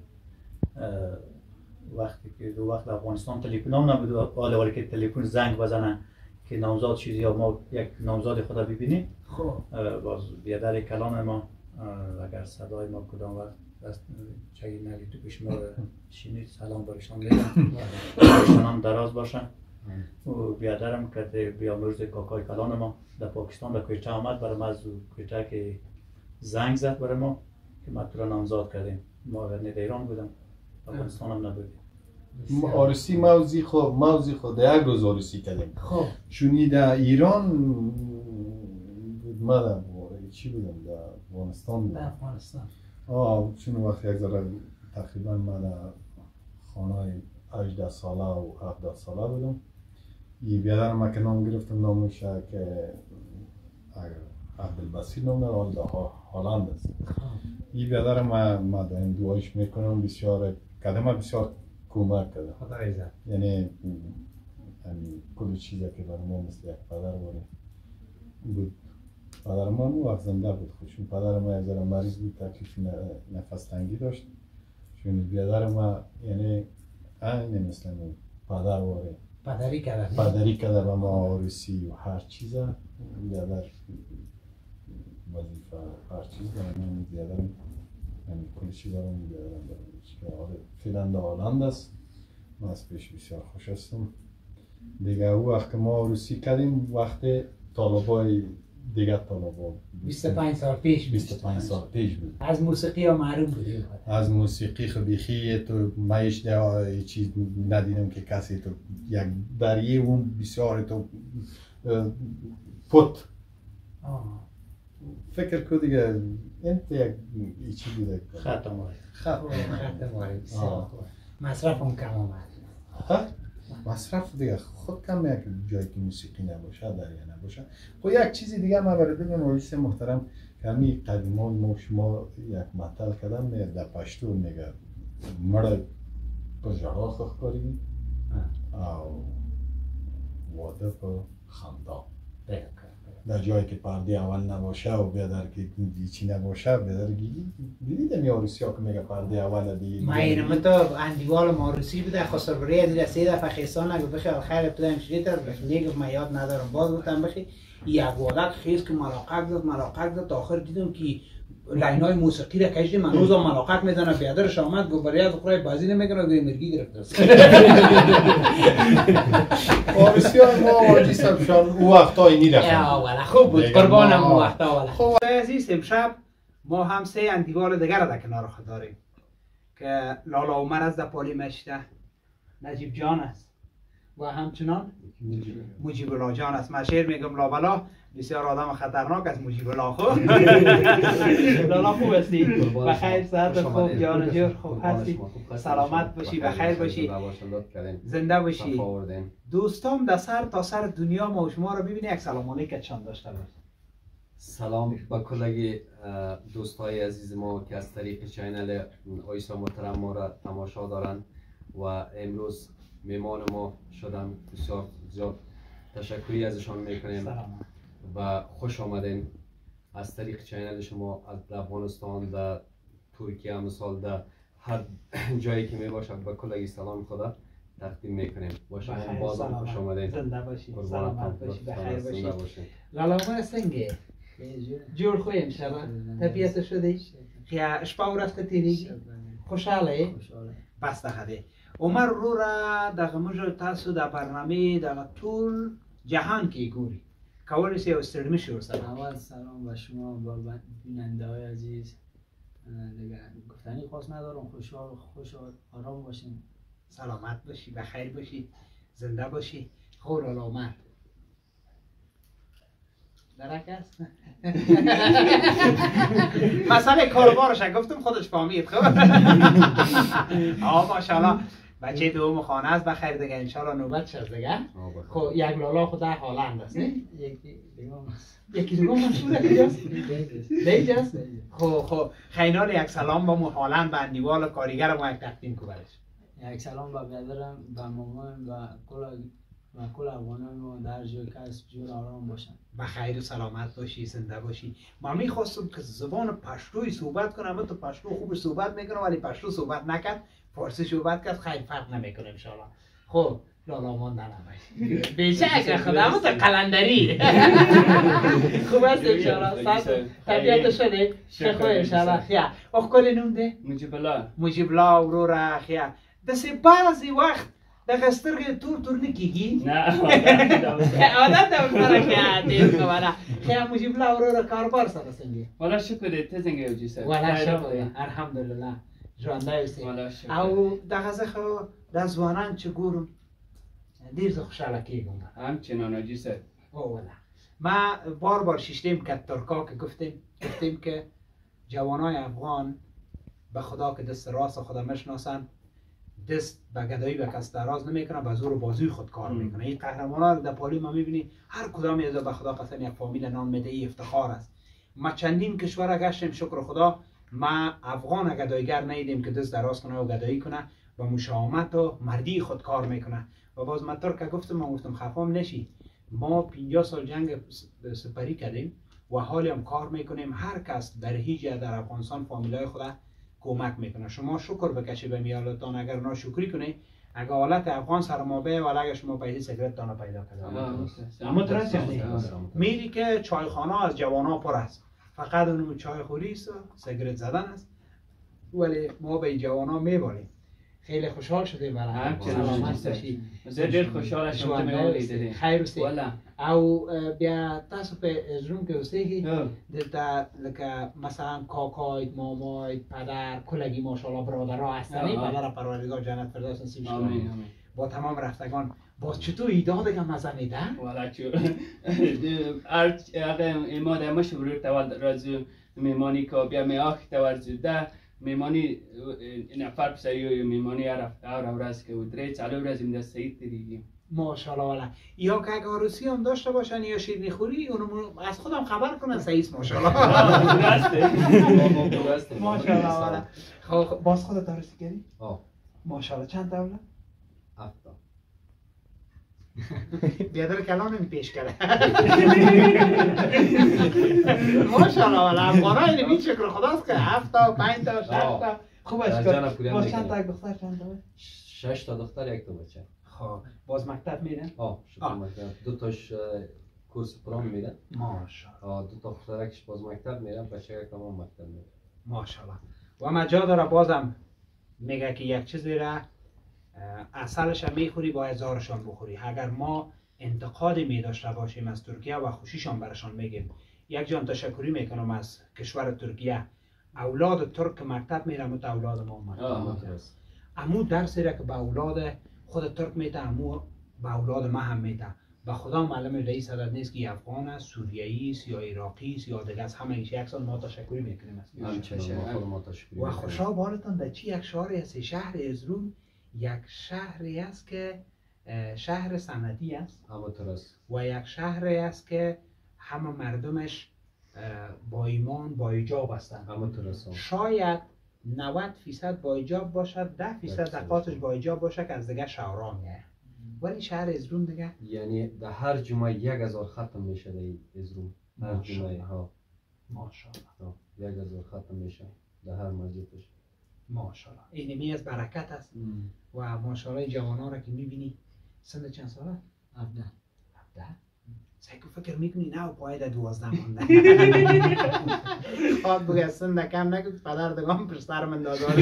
وقتی که دو وقت افغانستان تلفن هم نبود حالا ولی که تلفن زنگ بزنن که نامزاد چیزی یا ما یک نامزاد خدا ببینیم خب باز بیادر کلام ما اگر صدای ما کدام وقت دست چایی نلی تو پیش ما شینید سلام برشان میدم برشان هم دراز باشن و بیادرم که بیامرز کاکای کلان ما در پاکستان در کویته آمد برای ما از کویته که زنگ زد برای ما که ما تو را نامزاد کردیم ما اگر نه در ایران بودم افغانستان هم نبودیم عروسی موزی خب موزی خب در یک روز عروسی کردیم خب چونی در ایران بود من در چی بودم در افغانستان بودم در افغانستان آه چون وقت یک ذره تقریبا من در خانه هجده ساله و هفده ساله بودم یه بیادر ما که نام گرفتم نامش که عبدالبصیر نام داره حال در هالند است یه بیادر ما ما در این دعایش میکنم بسیار قدم بسیار کمک کرده خدا عزت یعنی کل چیزی که برای ما مثل یک پدر بود پدر ما اون وقت زنده بود خوشون پدر ما یک ذره مریض بود تکلیف نفس تنگی داشت چون بیادر ما یعنی این مثل اون پدر واره پدری کرده پدری کرده به ما عروسی و هر چیزه بیادر وظیفه هر چیز داره من بیادرم یعنی کل چیز دارم بیادرم دارم فعلا در هالند است من از پیش بسیار خوش هستم دیگه او وقت که ما عروسی کردیم وقت طالبای دیگه طالبا بیست و پنج سال پیش بیست و پنج سال پیش بود از موسیقی ها محروم بودیم از موسیقی خبیخی تو مایش ده چیز ندیدم که کسی تو یک دریه اون بسیار تو پت فکر کو دیگه این یک چی بوده ختم آره ختم ختم آره مصرف هم کم آمد ها مصرف دیگه خود کم یک جایی که موسیقی نباشه دریا نباشه خب یک چیزی دیگه ما برای بگم رئیس محترم که همین قدیمان ما شما یک مطل کردم میگه در پشتو میگه مرد په ژړا ښکاري او واده په خندا در جایی که پرده اول نباشه و بیادر که چی نباشه بیادر دیدیدم یه عروسی ها که میگه پرده اول دیگه ما اینمه تا اندیوال معروسی بوده خسر بریه دیده سه دفعه خیستان نگو بخی الخیر ابتدایم شدی تر میگفت من یاد ندارم باز گفتم بخی یک وادت خیز که ملاقق داد ملاقق داد تا آخر دیدم که لاین های موسیقی را کشیدیم من روزا ملاقق میزنه بیادرش آمد گفت برای از اخرای بازی نمیکنه گوی مرگی گرفته است عروسی های ما واجی سبشان او وقتا اینی رفتن والا خوب بود قربانم او وقتا والا خب عزیز امشب ما هم سه اندیوال دیگر در کنار خود داریم که لالا عمر از در پالی مشته نجیب جان است و همچنان مجیب الله جان است من شعر میگم لابلا بسیار آدم خطرناک است مجیب الله خوب لالا خوب هستی بخیر صحت خوب جان جور خوب هستی سلامت باشی بخیر باشی زنده باشی دوستام در سر تا سر دنیا ما و شما رو ببینی یک سلام علیکم داشته باش سلام به کلگی دوستای عزیز ما که از طریق چینل آیسا محترم ما را تماشا دارند و امروز میمان ما شدن بسیار زیاد تشکری ازشان میکنیم و خوش آمدین از طریق چینل شما از افغانستان در ترکیه مثال در هر جایی که می باشد به کلگی سلام خدا تقدیم میکنیم. با شما بخیر، باز هم سلامت. خوش آمدید. زنده باشی، قربانتان. سلامت باشی، بخیر لطفاً باشی. زنده باشید. لالا عمر سنگه جور خوی انشالله طبیعت شدی خیا اشپا و رفت تیریگی خوشحاله بس دخده عمر رو را دغه موږ تاسو د برنامه دغه ټول جهان کې ګوري کولی شئ یو ستړي مشي ورسره اول سلام به شما با بیننده های عزیز. دیگه گفتنی خاص ندارم. خوشحال خوش آرام باشین. سلامت باشی، بخیر باشی، زنده باشی. خور لالا عمر درک است؟ مسئله کاربارش گفتم خودش فهمید. خب آه ماشاءالله بچه دوم خانه است. بخیر دیگه انشالله نوبتش از دیگه. خب یک لالا خود در هالند است نه؟ یکی دیگه است. یکی دیگه مشهوره دیگه دیگه است؟ خب خب خیلی یک سلام با مو هالند به اندیوال کاریگر ما یک تقدیم کو برش. یک سلام به برادرم، به مامان و کل و کل افغانان ما در جای کس جور آرام باشن. بخیر و سلامت باشی، زنده باشی. ما میخواستم که زبان پشتوی صحبت کنم. من تو پشتو خوب صحبت میکنم ولی پشتو صحبت نکرد، فارسی صحبت کرد، خیلی فرق نمیکنه انشالله. خب لالا مانده نباشی بیشک خدا تو قلندری خوب است انشالله. طبیعت شده شخو انشالله. خیا اخ کل نوم ده مجیب الله مجیب الله ورورا. خیا دسی بعضی وقت دغه سترګې تور تور نه کیږي. نه عادت ده ورسره که ډېر خبره. خیر مجیب الله وروره کاروبار سره څنګه؟ والا شکر دی. ته څنګه یو جی سر؟ والا شکر دی الحمدلله ژوندی اوسې. والا شکر. او دغه زه خو د ځوانان چې ګورم ډېر زه خوشحاله کېږم. همچنان حاجی سر. او والا ما بار بار شیشتیم که ترکا که گفتیم گفتیم که جوانای افغان به خدا که دست راست خدا میشناسند، دست به گدایی به کس دراز نمیکنه، به زور و بازوی خود کار میکنه. این قهرمانا رو در پالی ما میبینی هر کدام از به خدا قسم یک فامیل نام میده. این افتخار است. ما چندین کشور گشتیم شکر خدا ما افغان گدایگر ندیدیم که دست دراز کنه و گدایی کنه و مشامت و مردی خود کار میکنه. و باز من ترک گفتم ما گفتم خفام نشی، ما پنجاه سال جنگ سپری کردیم و حالی هم کار میکنیم. هر کس در هیچ جا در افغانستان فامیلای خود کمک میکنه. شما شکر بکشی به میالتان. اگر ناشکری کنی اگر حالت افغان سر ما به ولی اگر شما پیدا سیگرت تانو پیدا کرده اما درست یعنی میری که چایخانه از جوانا پر است، فقط اونمو چای خوری است و سیگرت زدن است، ولی ما به جوانا میبالیم. خیلی خوشحال شدیم برای هم سلامت باشی. زه ډېر خوشحاله شوم چې مې ولیدلې. خیر اوسې. والا او بیا تاسو په زروم کې اوسېږئ دلته لکه مثلا کاکایت، مامایت، پدر، کلگی ماشاءالله برادرها هستن. پدر پروردگار جنت فردوس نصیبش کنه با تمام رفتگان. باز چطور ایده دیگه مزه میدن؟ والا چو هر هغه اما د مشه ورور ته راځو میمانی که بیا می آخ ته ورځو ده میمانی نفر پسری و میمانی هر ورځ که و درې څلور ورځې د سعید تیریږي. ماشاءالله والا یا که اگه عروسی هم داشته باشن یا شیرینی خوری اونم از خودم خبر کنن سعید ماشاءالله. ماشاءالله والا. خب باز خودت عروسی کردی؟ آه ماشاءالله. چند تا اولاد؟ هفت تا. بیادر کلان این پیش کرده. ماشاءالله والا افغانا اینو بین شکر خداست که هفت تا پنج تا شش تا خوب است. باز چند تا دختر چند تا؟ شش تا دختر یک تا بچه. خب باز مکتب میرن؟ آه شکر مکتب. دو تاش کورس پرام میرن. ماشاءالله. آه دو تا دخترکش باز مکتب میرن، بچه یک تمام مکتب میرن. ماشاءالله. و ما جا داره بازم میگه که یک چیزی را اصلش هم میخوری باید زارشان بخوری. اگر ما انتقادی میداشته باشیم از ترکیه و خوشیشان برشان میگیم. یک جان تشکری میکنم از کشور ترکیه. اولاد ترک مکتب میره مت اولاد ما مکتب. امو درسی را که به اولاد خود ترک میته امو به اولاد ما هم میته. به خدا معلم رئیس عدد نیست که افغان است، سوریایی است یا عراقی است یا دیگه از همه ایش یک سال ما تشکری میکنیم. و خوشحال بالتان در چی یک شهری است، شهر ازروم یک شهری است که شهر صنعتی است و یک شهری است که همه مردمش با ایمان با ایجاب هستند. شاید نود فیصد با ایجاب باشد، ده فیصد زکاتش با ایجاب باشد که از دیگه شهرها میه. ولی شهر ازروم دیگه یعنی در هر جمعه یک هزار ختم میشه در ازروم. هر جمعه ها ماشاءالله یک هزار ختم میشه در هر مسجدش. ماشاءالله اینمی از برکت است و ماشاءالله جوانان را که میبینی سن چند ساله؟ هفده هفده؟ سعی فکر میکنی نه و پاید دوازده مانده خواد بگه سن کم نکن پدر دگام پر سر من داداره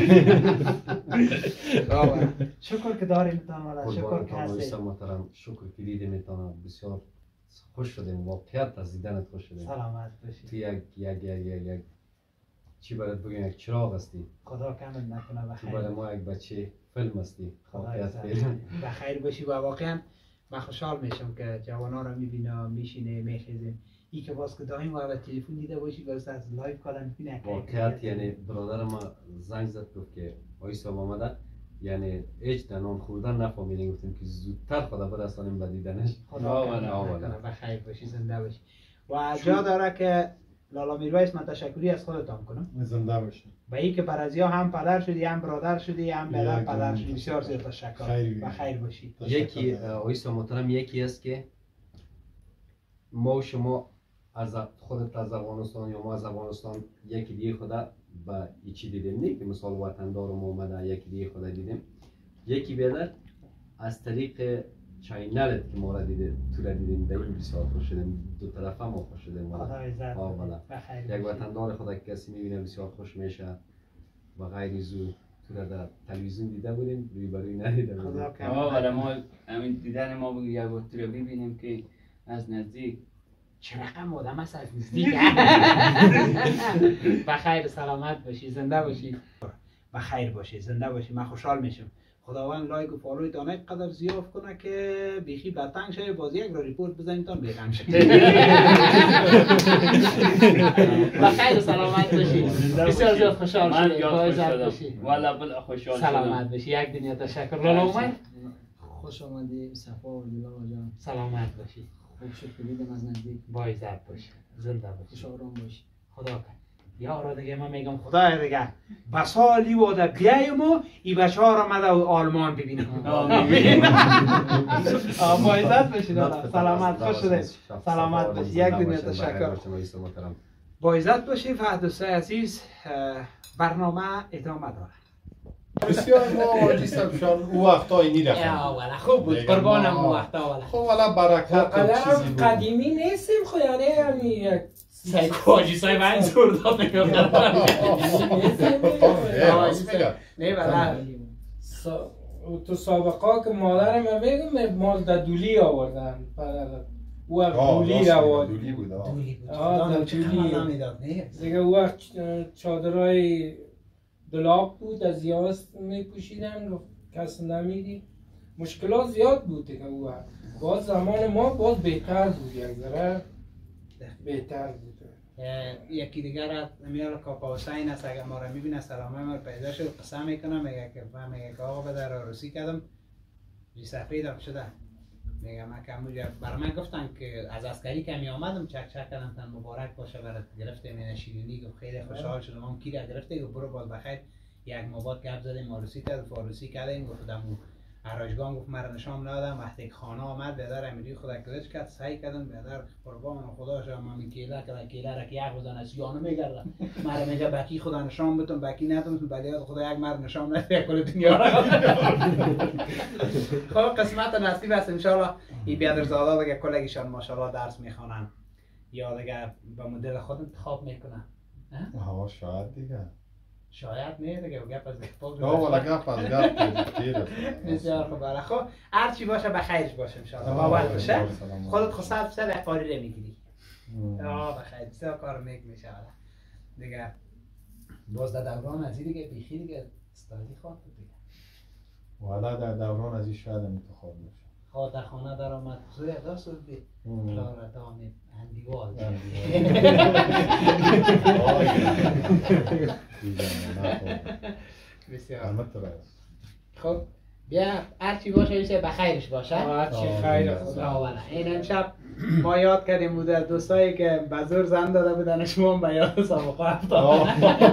شکر که داریم تان والا شکر که هستی محترم شکر که دیدیم میتونم بسیار خوش شدیم واقعیت از دیدنت خوش شدیم سلامت باشی تو یک یک یک یک یک چی برات بگم یک چراغ هستی خدا کمت نکنه بخیر تو برای ما یک بچه فیلم هستی واقعیت فیلم بخیر باشی و واقعا من خوشحال میشم که جوانا رو میبینم میشینه میخیزیم ای که باز که دائم و تلفن دیده باشی باز از لایو کالم میبینه واقعیت یعنی برادر ما زنگ زد گفت که آقای صاحب آمده یعنی هیچ دنان خوردن نفهمیدیم گفتیم که زودتر خدا برسانیم به دیدنش خدا کنه بخیر باشی زنده باشی و جا داره که لالا میرویس من تشکری از خودتان کنم زنده باشی و ای که بر از یا هم پدر شدی هم برادر شدی هم برادر پدر شدی بسیار زیاد تشکر بخیر باشی یکی آقای صاحب محترم یکی است که ما و شما از خودت از افغانستان یا ما از افغانستان یکی دیگه خدا با ایچی دیدیم نه که مثال وطندار ما اومده یکی دیگه خدا دیدیم یکی بیادر از طریق چینلت که ما را دیده تو را دیدیم در این بسیار خوش شدیم دو طرف ما خوش شدیم خدا عزت یک وطندار خدا کسی میبینه بسیار خوش میشه و غیر زو تو را در تلویزیون دیده بودیم روی بروی ندیده بودیم آه ما همین دیدن ما بود یک بار تو را ببینیم که از نزدیک چه رقم آدم است از نزدیک بخیر سلامت باشی زنده باشی بخیر باشی زنده باشی من خوشحال میشم خداوند لایک و فالوی دانه قدر زیاد کنه که بیخی بتنگ شه باز یک را ریپورت بزنیم تان بیغم شه بخیر سلامت باشی بسیار زیاد خوشحال شدیم باعزت باشی والا بلا خوشحال شدم سلامت باشی یک دنیا تشکر لالا اومد خوش آمدی صفا و دیبا جان سلامت باشی خوب شد که دیدم از نزدیک باعزت باشی زنده باشی خوش آرام باشی خدا کن یا را دیگه من میگم خدا دیگه بسالی واده بیایم و ای بچه ها را مده آلمان ببینم باعزت باشید سلامت خوش شده سلامت باشید یک دنیا تشکر باعزت باشید و دوستای عزیز برنامه ادامه داره بسیار ما آجی سبشان او وقتا اینی رفتم خوب بود قربانم او وقتا خب والا برکت چیزی بود قدیمی نیستیم خو یعنی همین سعی کواجی سعی من زور داد نگم نه بلا تو سابقا که مادرم میگم مال در دولی آوردن او وقت دولی رواد دولی بود آه در دولی دیگه او وقت چادرهای دلاب بود از یاست میپوشیدن کسی نمیدی مشکلات زیاد بود دیگه او وقت باز زمان ما باز بهتر بود یک ذره بهتر بود یکی دیگر میال کاپا حسین است اگر ما را میبینه سلامه ما پیدا شد قسم میکنم میگه که من میگه که آقا بدر عروسی کردم جی سفیدم شده میگه من که موجه برای من گفتن که از عسکری که می آمدم چک چک کردم تن مبارک باشه برات گرفتیم این شیرینی گفت خیلی خوشحال شدم هم کی را گرفته گفت برو باز بخیر یک ماباد گپ زدیم عروسی کرد فاروسی کردیم گفتم عراجگان گفت مرا نشان دادم وقتی خانه آمد بیادر امیری خدا کلش کرد سعی کردم بیادر قربان خدا شما من کیلا کرد کیلا را که یک بزن از یانو میگردم مرا میگه بکی خدا نشان بدم بکی ندم بلیاد خدا یک مرد نشان نده کل دنیا را خب قسمت نصیب است ان شاء الله این بیادر زادا دیگه کلگیشان ماشاءالله درس میخوانن یا دیگه با مدل خود انتخاب میکنن ها شاید دیگه شاید نه دیگه گپ از گپ آه والا گپ از گپ بسیار خوب بالا خب هر چی باشه بخیرش باشه ان شاء الله باور باشه خودت خود صد درصد کاری رو میگیری آه بخیر بسیار کار میک میشه دیگه باز در دوران از دیگه بیخی دیگه استادی خواهد دیگه والا در دوران از این شاید انتخاب میشه خواه در خانه در آمد زوری ادا سود بی کلار دامید اندیوال بسیار خب بیا هرچی باشه ایشه بخیرش باشه هرچی خیر خدا این امشب ما یاد کردیم بوده دوستایی که بزرگ زن داده بودن شما به یاد سابقه افتاد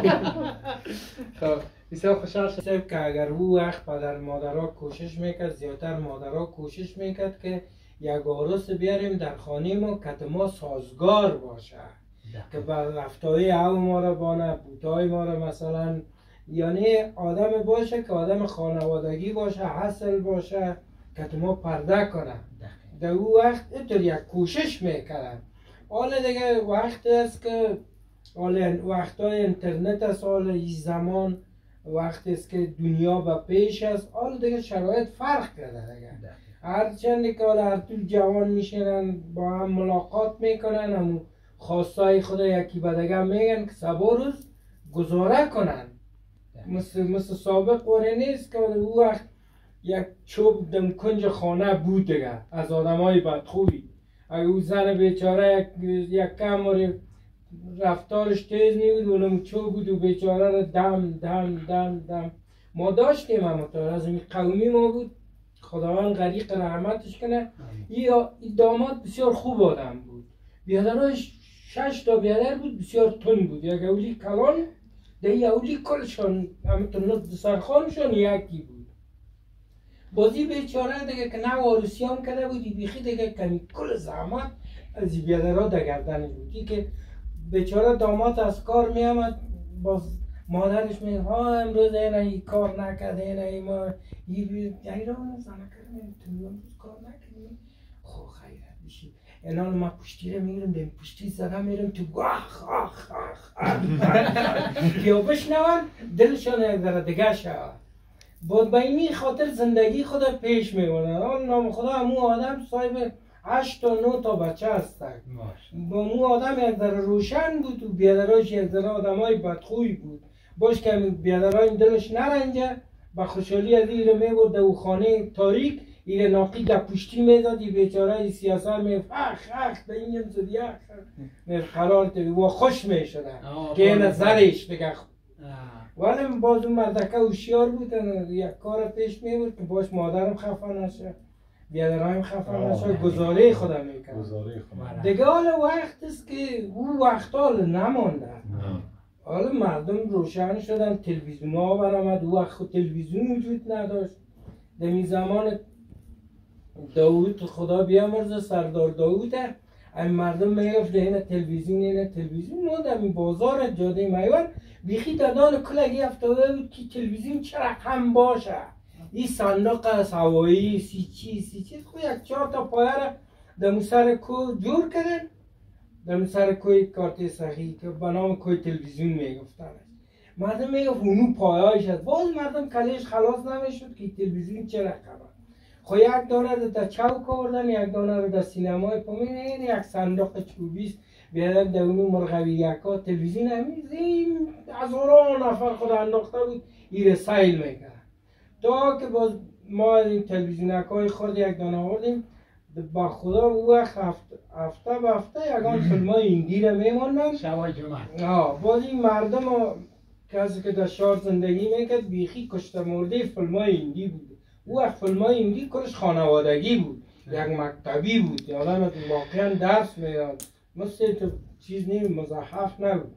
خب بسیار خوشحال شدم که اگر او وقت پدر مادرها کوشش میکرد زیادتر مادرها کوشش میکرد که یک عروس بیاریم در خانه ما که ما سازگار باشه که بر رفتاری او ما را بانه بوتای ما را مثلا یعنی آدم باشه که آدم خانوادگی باشه، اصل باشه که تو ما پرده کنه. در او وقت اینطور یک کوشش میکنن. حالا دیگه وقت است که حالا وقتای اینترنت است، حالا این زمان وقت است که دنیا به پیش است، حالا دیگه شرایط فرق کرده دیگه. هر چندی که حالا هر طول جوان میشنن با هم ملاقات میکنن، همون خواستای خود یکی به دیگه میگن که سبا روز گزاره کنن. مثل, مثل سابق وره نیست که او وقت یک چوب دم کنج خانه بود دیگه از آدم های بدخوی. اگه او زن بیچاره یک, یک کم رفتارش تیز می بود، اونم چوب بود و بیچاره را دم دم دم دم. ما داشتیم همونطور، از این قومی ما بود، خداوند غریق رحمتش کنه. این داماد بسیار خوب آدم بود، بیادرش شش تا بیادر بود، بسیار تون بود. یک اولی کلان ده اولی کلشان همونطور سرخانشان یکی بود. بازی بیچاره دیگه که نه وارسیان کرده بودی بیخی دیگه کمی کل زحمت از این بیادرها در گردنش بود. که بیچاره داماد از کار می آمد، باز مادرش می ها امروز اینه ای کار نکرده، اینه ای ما این ایران زنه کردیم تو امروز کار نکردیم. خب خیرت بشی اینا ما پشتی رو میگیرم، دیم پشتی زده میرم تو آخ آخ آخ آخ که بشنون دلشان یک ذره دیگه شد. بود به این خاطر زندگی خود پیش میبردن. آن نام خدا همون آدم صاحب هشت تا نه تا بچه هستن. با مو آدم یک ذره روشن بود و بیادراش یک ذره آدم های بدخوی بود. باش که بیادرای دلش نرنجه با خوشحالی از این رو میبرد او خانه تاریک این ناقی در پشتی میدادی بیچاره سیاست میفت اخ اخ به این زدی اخ میفت قرار تبی و خوش میشدن که این زرش بگه. ولی باز اون مردکه هوشیار بود، یک کار پیش میبرد که باش مادرم خفه نشه، بیادرایم خفه نشه، گزاره خودم میکنم دیگه. حالا وقت است که او وقت حالا نمانده، حالا مردم روشن شدن، تلویزیون ها برآمد. او وقت خود تلویزیون وجود نداشت. در این زمان داوود خدا بیامرزه سردار داوود این مردم میرفت اینه تلویزیون اینه تلویزیون. ما در این بازار جاده میوان بیخی دادان کلگی افتاده بود که تلویزیون چه رقم باشه، این صندوق از هوایی سی چیز سی چیز. خود یک چهار تا پایه را در سر کو جور کردن، در سر کوی کارت سخی که به نام کوی تلویزیون میگفتن. مردم میگفت اونو پایه‌اش هست. باز مردم کلیش خلاص نمیشد که تلویزیون چه رقمه. خو یک دانه رو در چوک آوردن، یک دانه رو در سینمای پامین، یک صندوق چوبیست بیادم در اونو مرغوی یکا تلویزیون همیزیم هزاران نفر خود انداخته بود ایره سیل میکنن. تا که باز ما از این تلویزیونکای خود یک دانه آوردیم، با خدا او وقت هفته به هفته یکان فیلم های ایندی رو میماندن شبای جمعه. آه باز این مردم ها کسی که در شهر زندگی میکرد بیخی کشته مرده فیلم های ایندی بود. او وقت فیلم های ایندی کلش خانوادگی بود، یک مکتبی بود، آدم واقعا درس میداد، مثل تو چیز نیم مزحف نبود.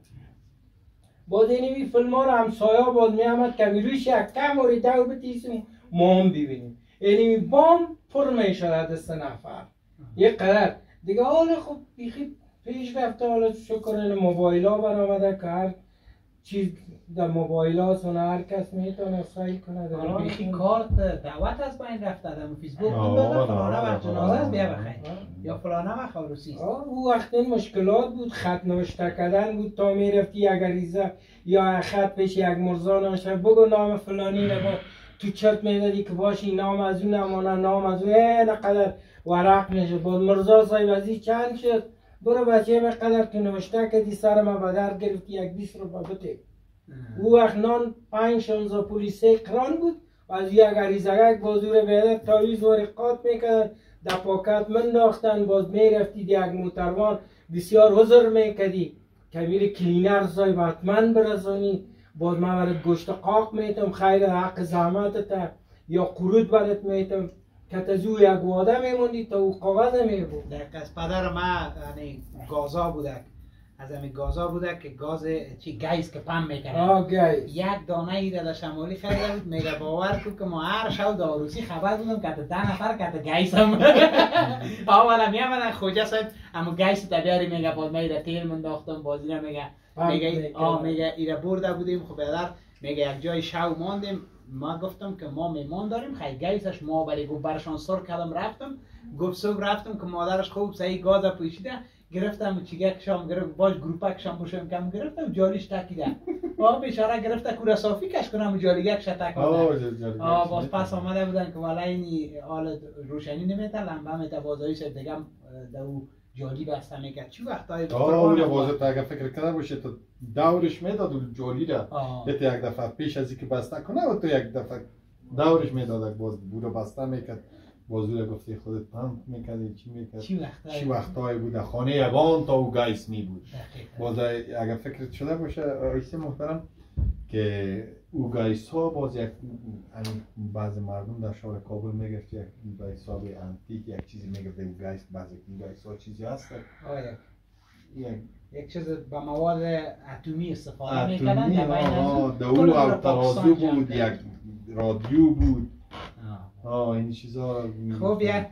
باز این فیلم ها رو همسایه ها باز میامد که میروش یک کم و دو بتیسیم ما هم ببینیم. یعنی بام پر میشد از سه نفر یک قدر دیگه. حالا خب بیخی پیش رفته، حالا شکر موبایل ها برآمده که هر چیز در موبایل ها سونه هر کس میتونه سایل کنه. حالا بیخی کارت دعوت از بین رفته در فیسبوک بندازه فلانه وقت جنازه است بیا بخیر یا فلانه وقت عروسی است. او وقت این مشکلات بود، خط نوشته کردن بود. تا میرفتی یک عریضه یا خط پیش یک مرزا نوشته بگو نام فلانی رو تو چت میدادی که باشی نام از اون نمانه نام از اون اینقدر ورق میشه. بود مرزا صاحب از این چند شد برو بچه بقدر که نوشته کردی سر ما بدر گرفتی یک بیست رو بابته. او وقت نان پنج شانزا پولیسه کران بود و از یک عریضه یک بازور بیادر تاویز ورقات میکرد در پاکت من داختن. باز میرفتی یک موتروان بسیار حضر میکردی که میره کلینر صاحب حتما برسانی. باز من برای گوشت قاق میتم خیر حق زحمتت یا قرود برات میتم که تزو یک واده میموندی تا او کاغذ میبود. دقیقا از پدر ما یعنی گازا بوده، از همین گازا بوده که گاز چی گیس که پم میکنه. آه گیس. یک دانه ای در شمالی خریده بود. میگه باور کن که ما هر شب داروسی خبر بودم که ده نفر که گیس هم اولا میامدن خوجه صاحب اما گیس تبیاری میگه باز میره تیل من داختم بازی رو میگه میگه آه میگه ایره برده بودیم. خب بیادر میگه یک جای شو ماندیم، ما گفتم که ما میمان داریم، خیلی گیسش ما ولی گفت برشان سر کردم رفتم، گفت صبح رفتم که مادرش خوب صحیح گاز پوشیده، گرفتم چیگه کشام گرفت باش گروپک شام بوشم کم گرفتم جالیش تکیده. آ بیچاره گرفته کوره صافی کش کنم جالیگک شتک بوده. آ باز پس آمده بودن که والا این حال روشنی نمیته لمبه میته بازایی شد دیگه دو جالی بسته میکرد. چی وقتایی آه یا بازه تا اگه فکر کرده باشه تو دورش میداد و جالی را یک دفعه پیش از اینکه بسته کنه و تو یک دفعه دورش میداد باز بوده بسته میکرد. بازوره گفتی خودت پمپ میکردی چی میکرد؟ چی وقتایی؟ چی وقتایی بوده خانه یگان تا او گایس می بود. باز اگر فکرت شده باشه آیسی محترم که او گایس ها باز یک بعض مردم در شهر کابل میگفت یک گایس ها به انتیک یک چیزی میگفت او گایس بعضی گایس ها چیزی هست. یک یک چیز با مواد اتمی استفاده میکردن. اتمی ها دو او ترازو بود یک رادیو بود. آه این چیزا خوب یک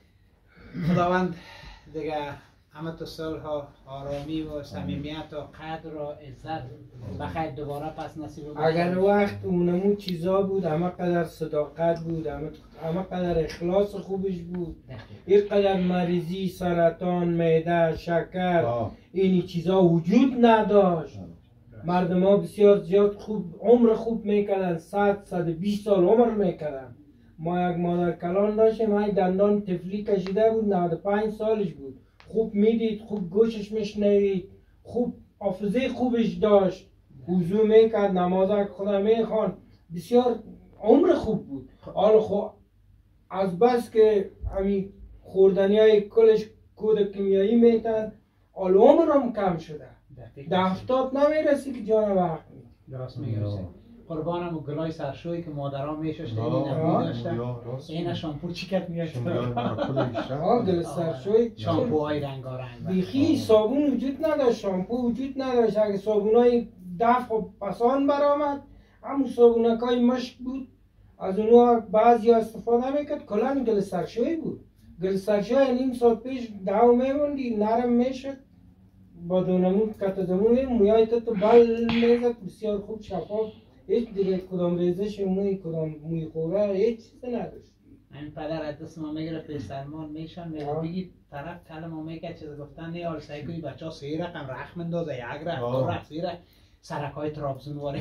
خداوند دیگه همه تو صلح آرامی و صمیمیت و قدر و عزت بخیر دوباره پس نصیب بود. اگر وقت اونمون چیزا بود همه قدر صداقت بود، همه همه قدر اخلاص خوبش بود، این قدر مریضی سرطان معده شکر اینی چیزا وجود نداشت. مردم ها بسیار زیاد خوب عمر خوب میکردن، صد صد و بیست سال عمر میکردن. ما یک مادر کلان داشتیم های دندان تفلی کشیده بود، نود و پنج سالش بود، خوب میدید، خوب گوشش میشنوید، خوب حافظه خوبش داشت، وضو میکرد، نماز خدا میخوان، بسیار عمر خوب بود. حالا خب از بس که همین خوردنی های کلش کود کیمیایی میتن حالا عمر هم کم شده، ده هفتاد نمیرسی که جان وقت می درست میگرسی. قربانم و گلای سرشویی که مادرها میششته این نبی داشته این شامپو چیکت میاشته آه گل سرشوی شامپوهای رنگارنگ بیخی صابون وجود نداشت، شامپو وجود نداشت. اگه صابونای دفع و پسان برآمد همون صابونکای مشک بود، از اونها بعضی استفاده میکرد. کلان گل سرشوی بود. گل سرشوی نیم ساعت پیش دو میموندی نرم میشد با دونمون کتازمون مویای تو بل میزد بسیار خوب شفاف، هیچ دیگه کدام ریزش موی کدام موی خوره هیچ چیز نداشت. این پدر دست ما میگره پسرمان میشن میگه بگید طرف کلمه میگه چیز گفتن نه حال سعی کنی بچه ها سه رقم رخ مندازه یک رخ دو رخ سه رخ سرکای ترابزون واره.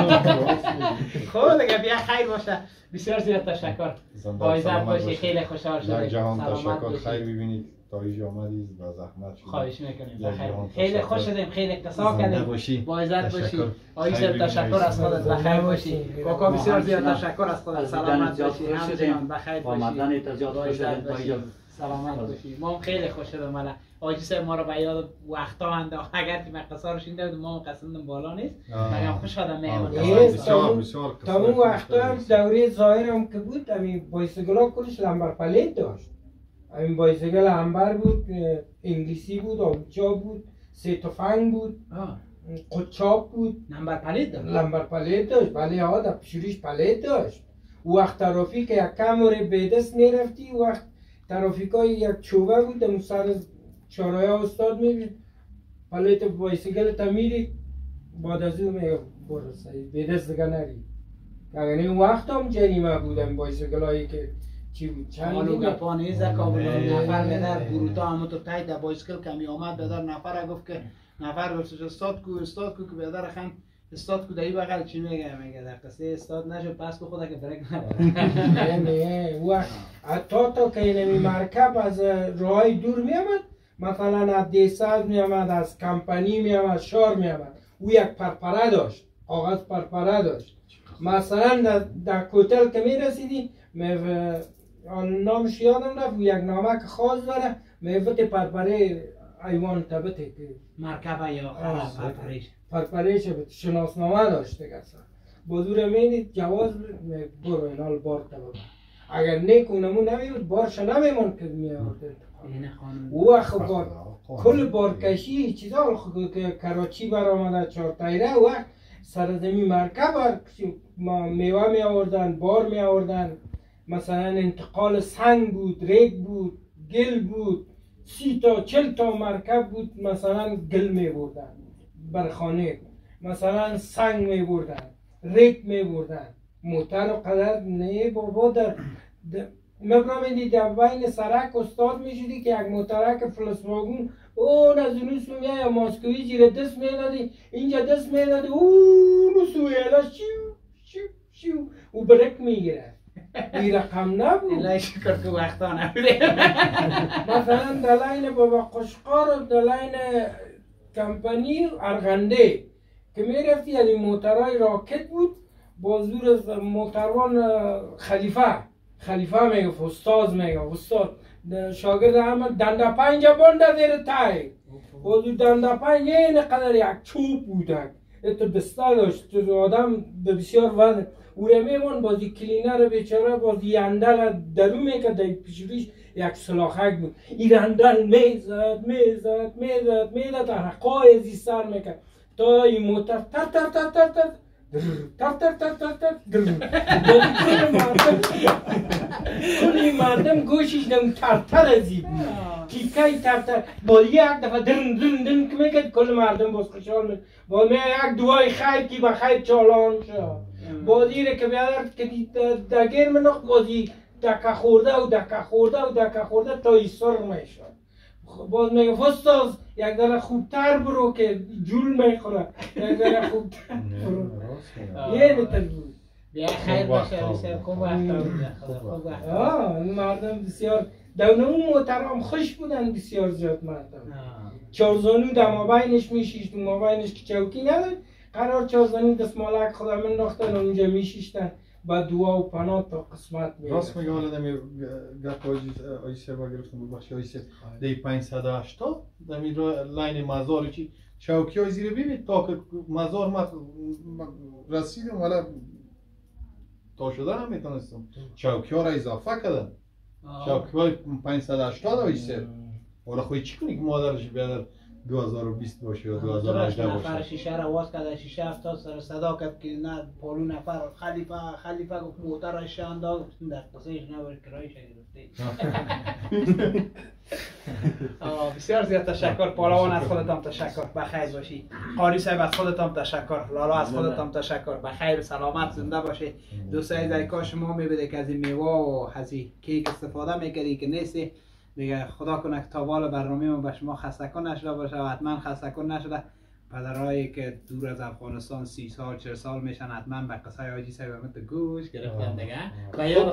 خب دیگه بیا خیر باشه. بسیار زیاد تشکر. پایزر باشی، خیلی خوشحال شدیم. در جهان تشکر، خیر ببینید. تا اینجا آمدید و زحمت شدید. خواهش میکنیم. خیلی خوش شدیم، خیلی اقتصاد کردیم. با عزت باشی. آیسر تشکر از خودت، بخیر باشی. کاکا بسیار زیاد تشکر از خودت. سلامت باشی. همچنان بخیر باشی. آمدن تا زیاد خوش شدیم. سلامت باشی. ما هم خیلی خوش شدیم. مالا آجی سر ما رو به یاد وقتا انداخت. اگر که مقصار رو شنیده بود ما قسمتم بالا نیست. مگم خوش شدم میام. تا اون وقتا هم دوره ظاهر هم که بود، همین بایسکل‌ها کلش لمبر پلیت داشت. این بایسکل انبر بود، انگلیسی بود، آبجا بود، سه تفنگ بود، قچاب بود، نمبر پلیت داشت. لمبر پلیت داشت. بله ها در پیشوریش پلیت داشت. وقت ترافیک یک کمره به دست میرفتی، وقت ترافیکای یک چوبه بود در سر چهارراه استاد میبید پلیت بایسکل تا میری بعد از اون میگه برو سعید به دست دیگه نری. یعنی اون وقت هم جریمه بودن بایسکل هایی که چی بود چند حالو گپانه زکابون نفر بدر بروتا همو تو تای در بایسکل کمی آمد بدر نفر گفت که نفر گفت استاد کو استاد کو که بدر خان استاد کو دایی بغل چی میگه میگه در قصه استاد نشو پس کو خدا که برک نه نه و حتی تا که اینمی مرکب از راهای دور میامد، مثلا از دیساز میامد، از کمپانی میامد، شار میامد، او یک پرپره داشت، کاغذ پرپره داشت. مثلا در, در کوتل که میرسیدی نامش یادم رفت، یک نامک خاص داره میفت پرپره ایوان تبته که مرکبه یا پرپریش پرپریش شناسنامه داشته کسا بزرگ میدید جواز برو اینال بار تبته. اگر نیک اونمون نمیود بارش نمیمون که میاد او وقت بار کل بارکشی چیزا که کراچی برآمده چهار تایره وقت سرزمین مرکب ما میوه می آوردن، بار می آوردن، مثلا انتقال سنگ بود، ریگ بود، گل بود، سی تا چل تا مرکب بود، مثلا گل می بردن بر خانه، مثلا سنگ می بردن، ریک می بردن موتر قدر نه بابا در مبرم ایدی در بین سرک استاد می شدی که یک موترک فلسواگون اون از اونو سویه یا ماسکوی جیره دست می دادی اینجا دست می دادی اونو سویه الا شیو شیو شیو او برک می گیره این رقم نبود الهی شکر که وقتا نبوده مثلا دلین بابا قشقار و دلین کمپانی ارغنده که می رفتی از این موترهای راکت بود با زور از موتروان خلیفه خلیفه میگفت استاد میگفت استاد شاگرد همه دنده پنج بانده زیر تای با زور دنده پنج یه نقدر یک چوب بودک اتو دسته داشت آدم بسیار وزن او را میمون بازی کلینر بیچاره بازی اندل درو میکرد در پیشویش یک سلاخک بود این اندل میزد میزد میزد میزد حقای زی سر میکرد تا این موتر تر تر تر تر تر تر تر تر تر تر کل مردم کل مردم گوشش نم تر تر ازی بود تیکای تر تر با یک دفعه درن درن درن که میکرد کل مردم باز خوشحال میشد با می یک دوای خیر کی با خیر چالان شد بازی را که بیادر که دگر منخ بازی دکه خورده و دکه خورده و دکه خورده تا ایسر میشد باز میگه فستاز یک داره خوبتر برو که جول میخوره یک داره خوبتر برو یه نتر بود بیا خیر باشه بسیار خوب وقتا بود آه مردم بسیار دونه اون محترم خوش بودن بسیار زیاد مردم چارزانو در مابینش میشیشت و مابینش که چوکی نداشت قرار چارزانو دستمالک خدا من ناختن اونجا میشیشتن با دعا و پناه تا قسمت میگه راست میگه حالا دمی گفت آجی سبا گرفتم بود بخشی آجی سب دی پنجصد و هشتاد دمی لاین مزار چی چوکی های زیر ببینید تا که مزار ما رسیدم حالا تا شده نمیتونستم چوکی ها را اضافه کردن چوکی های پنجصد و هشتاد آجی سب حالا خوی چی کنی که مادرش بیادر دو هزار و بیست باشه یا دو هزار و هجده باشه نفر شیشه را واز کرده شیشه افتاد سر صدا کرد که نه پالو نفر خلیفه خلیفه گفت موترش انداز در قصهش نباید کرایش گرفته بسیار زیاد تشکر پالوان از خودتان تشکر بخیر باشی قاری صاحب از خودتان تشکر لالا از خودتان تشکر بخیر سلامت زنده باشی دوستای زایکا شما میبینید که از این میوه و از این کیک استفاده میکردی که نیستی دیگه خدا کنه که تابال برنامه ما به شما خسته کن نشده باشه و حتما خسته کن نشده پدرهایی که دور از افغانستان سی سال چهل سال میشن حتما به قصه حاجی صاحب مثل گوش گرفتن دیگه و یاد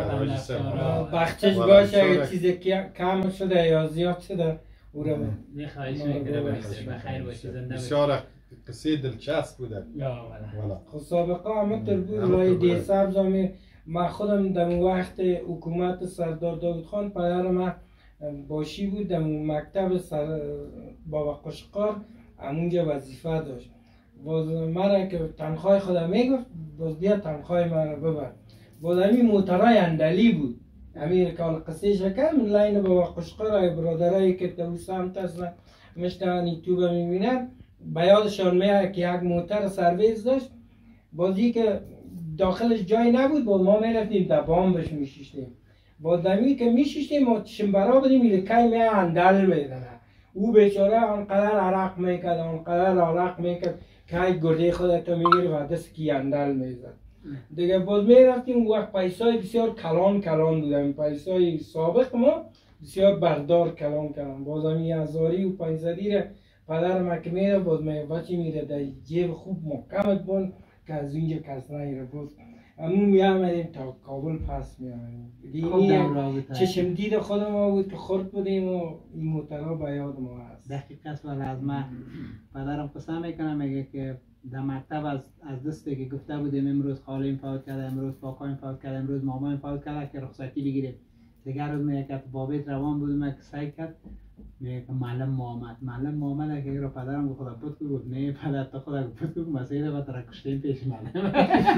خاطرات بخشش باشه اگه چیزی کم شده یا زیاد شده او رو میخواهیش میکنه بخیر باشی زنده باشی بسیار قصه دلچسب بوده خب سابقه همونطور بود رای دی سبز همه من خودم در اون وقت حکومت سردار داود خان پدرم باشی بود در اون مکتب سر بابا قشقار همونجا وظیفه داشت باز مرا که تنخواه خودم میگفت باز بیا تنخواه مرا ببر باز همین موترهای اندلی بود همین که قصه شکم لاین بابا قشقار برادرایی که در سمت هستن مشتن یوتیوب میبینن بیادشان میاد که یک موتر سرویس داشت بازی که داخلش جای نبود با ما میرفتیم در بامبش میشیشتیم با دمی که میشیشتیم ما شنبرا بدیم میلکای می اندل میدنه او بیچاره آنقدر عرق میکرد آنقدر عرق میکرد که ای گرده خودتو میگیری و دست کی اندل میزد دیگه باز میرفتیم وقت پیسای بسیار کلان کلان بودم پیسای سابق ما بسیار بردار کلان کلان باز همی هزاری و پنجصدی را پدر ما که میره باز می بچه میره در جیب خوب محکمت بون که از اینجا کس نگیره بود همون میامدیم تا کابل پس میامدیم این چشم دید خود ما بود که خورد بودیم و این موترها به یاد ما هست دقیقه ولی از من پدرم قصه میکنم میگه که در مکتب از از دسته که گفته بودیم امروز خالیم فوت کرده امروز پاکایم فوت کرده امروز مامایم فوت کرده که رخصتی بگیریم دیگر روز میگه که بابیت روان بودیم که سعی کرد میگه که معلم محمد معلم محمد که رو پدرم گفت خدا پت گفت نه پدر تو خدا پت گفت مسیره با ترا کشتیم پیش معلم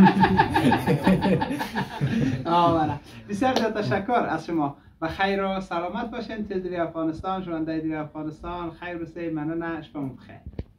آه بسیار تشکر از شما و خیر و سلامت باشین تیز دیوی افغانستان شونده دیوی افغانستان خیر و سی مننه شما بخیر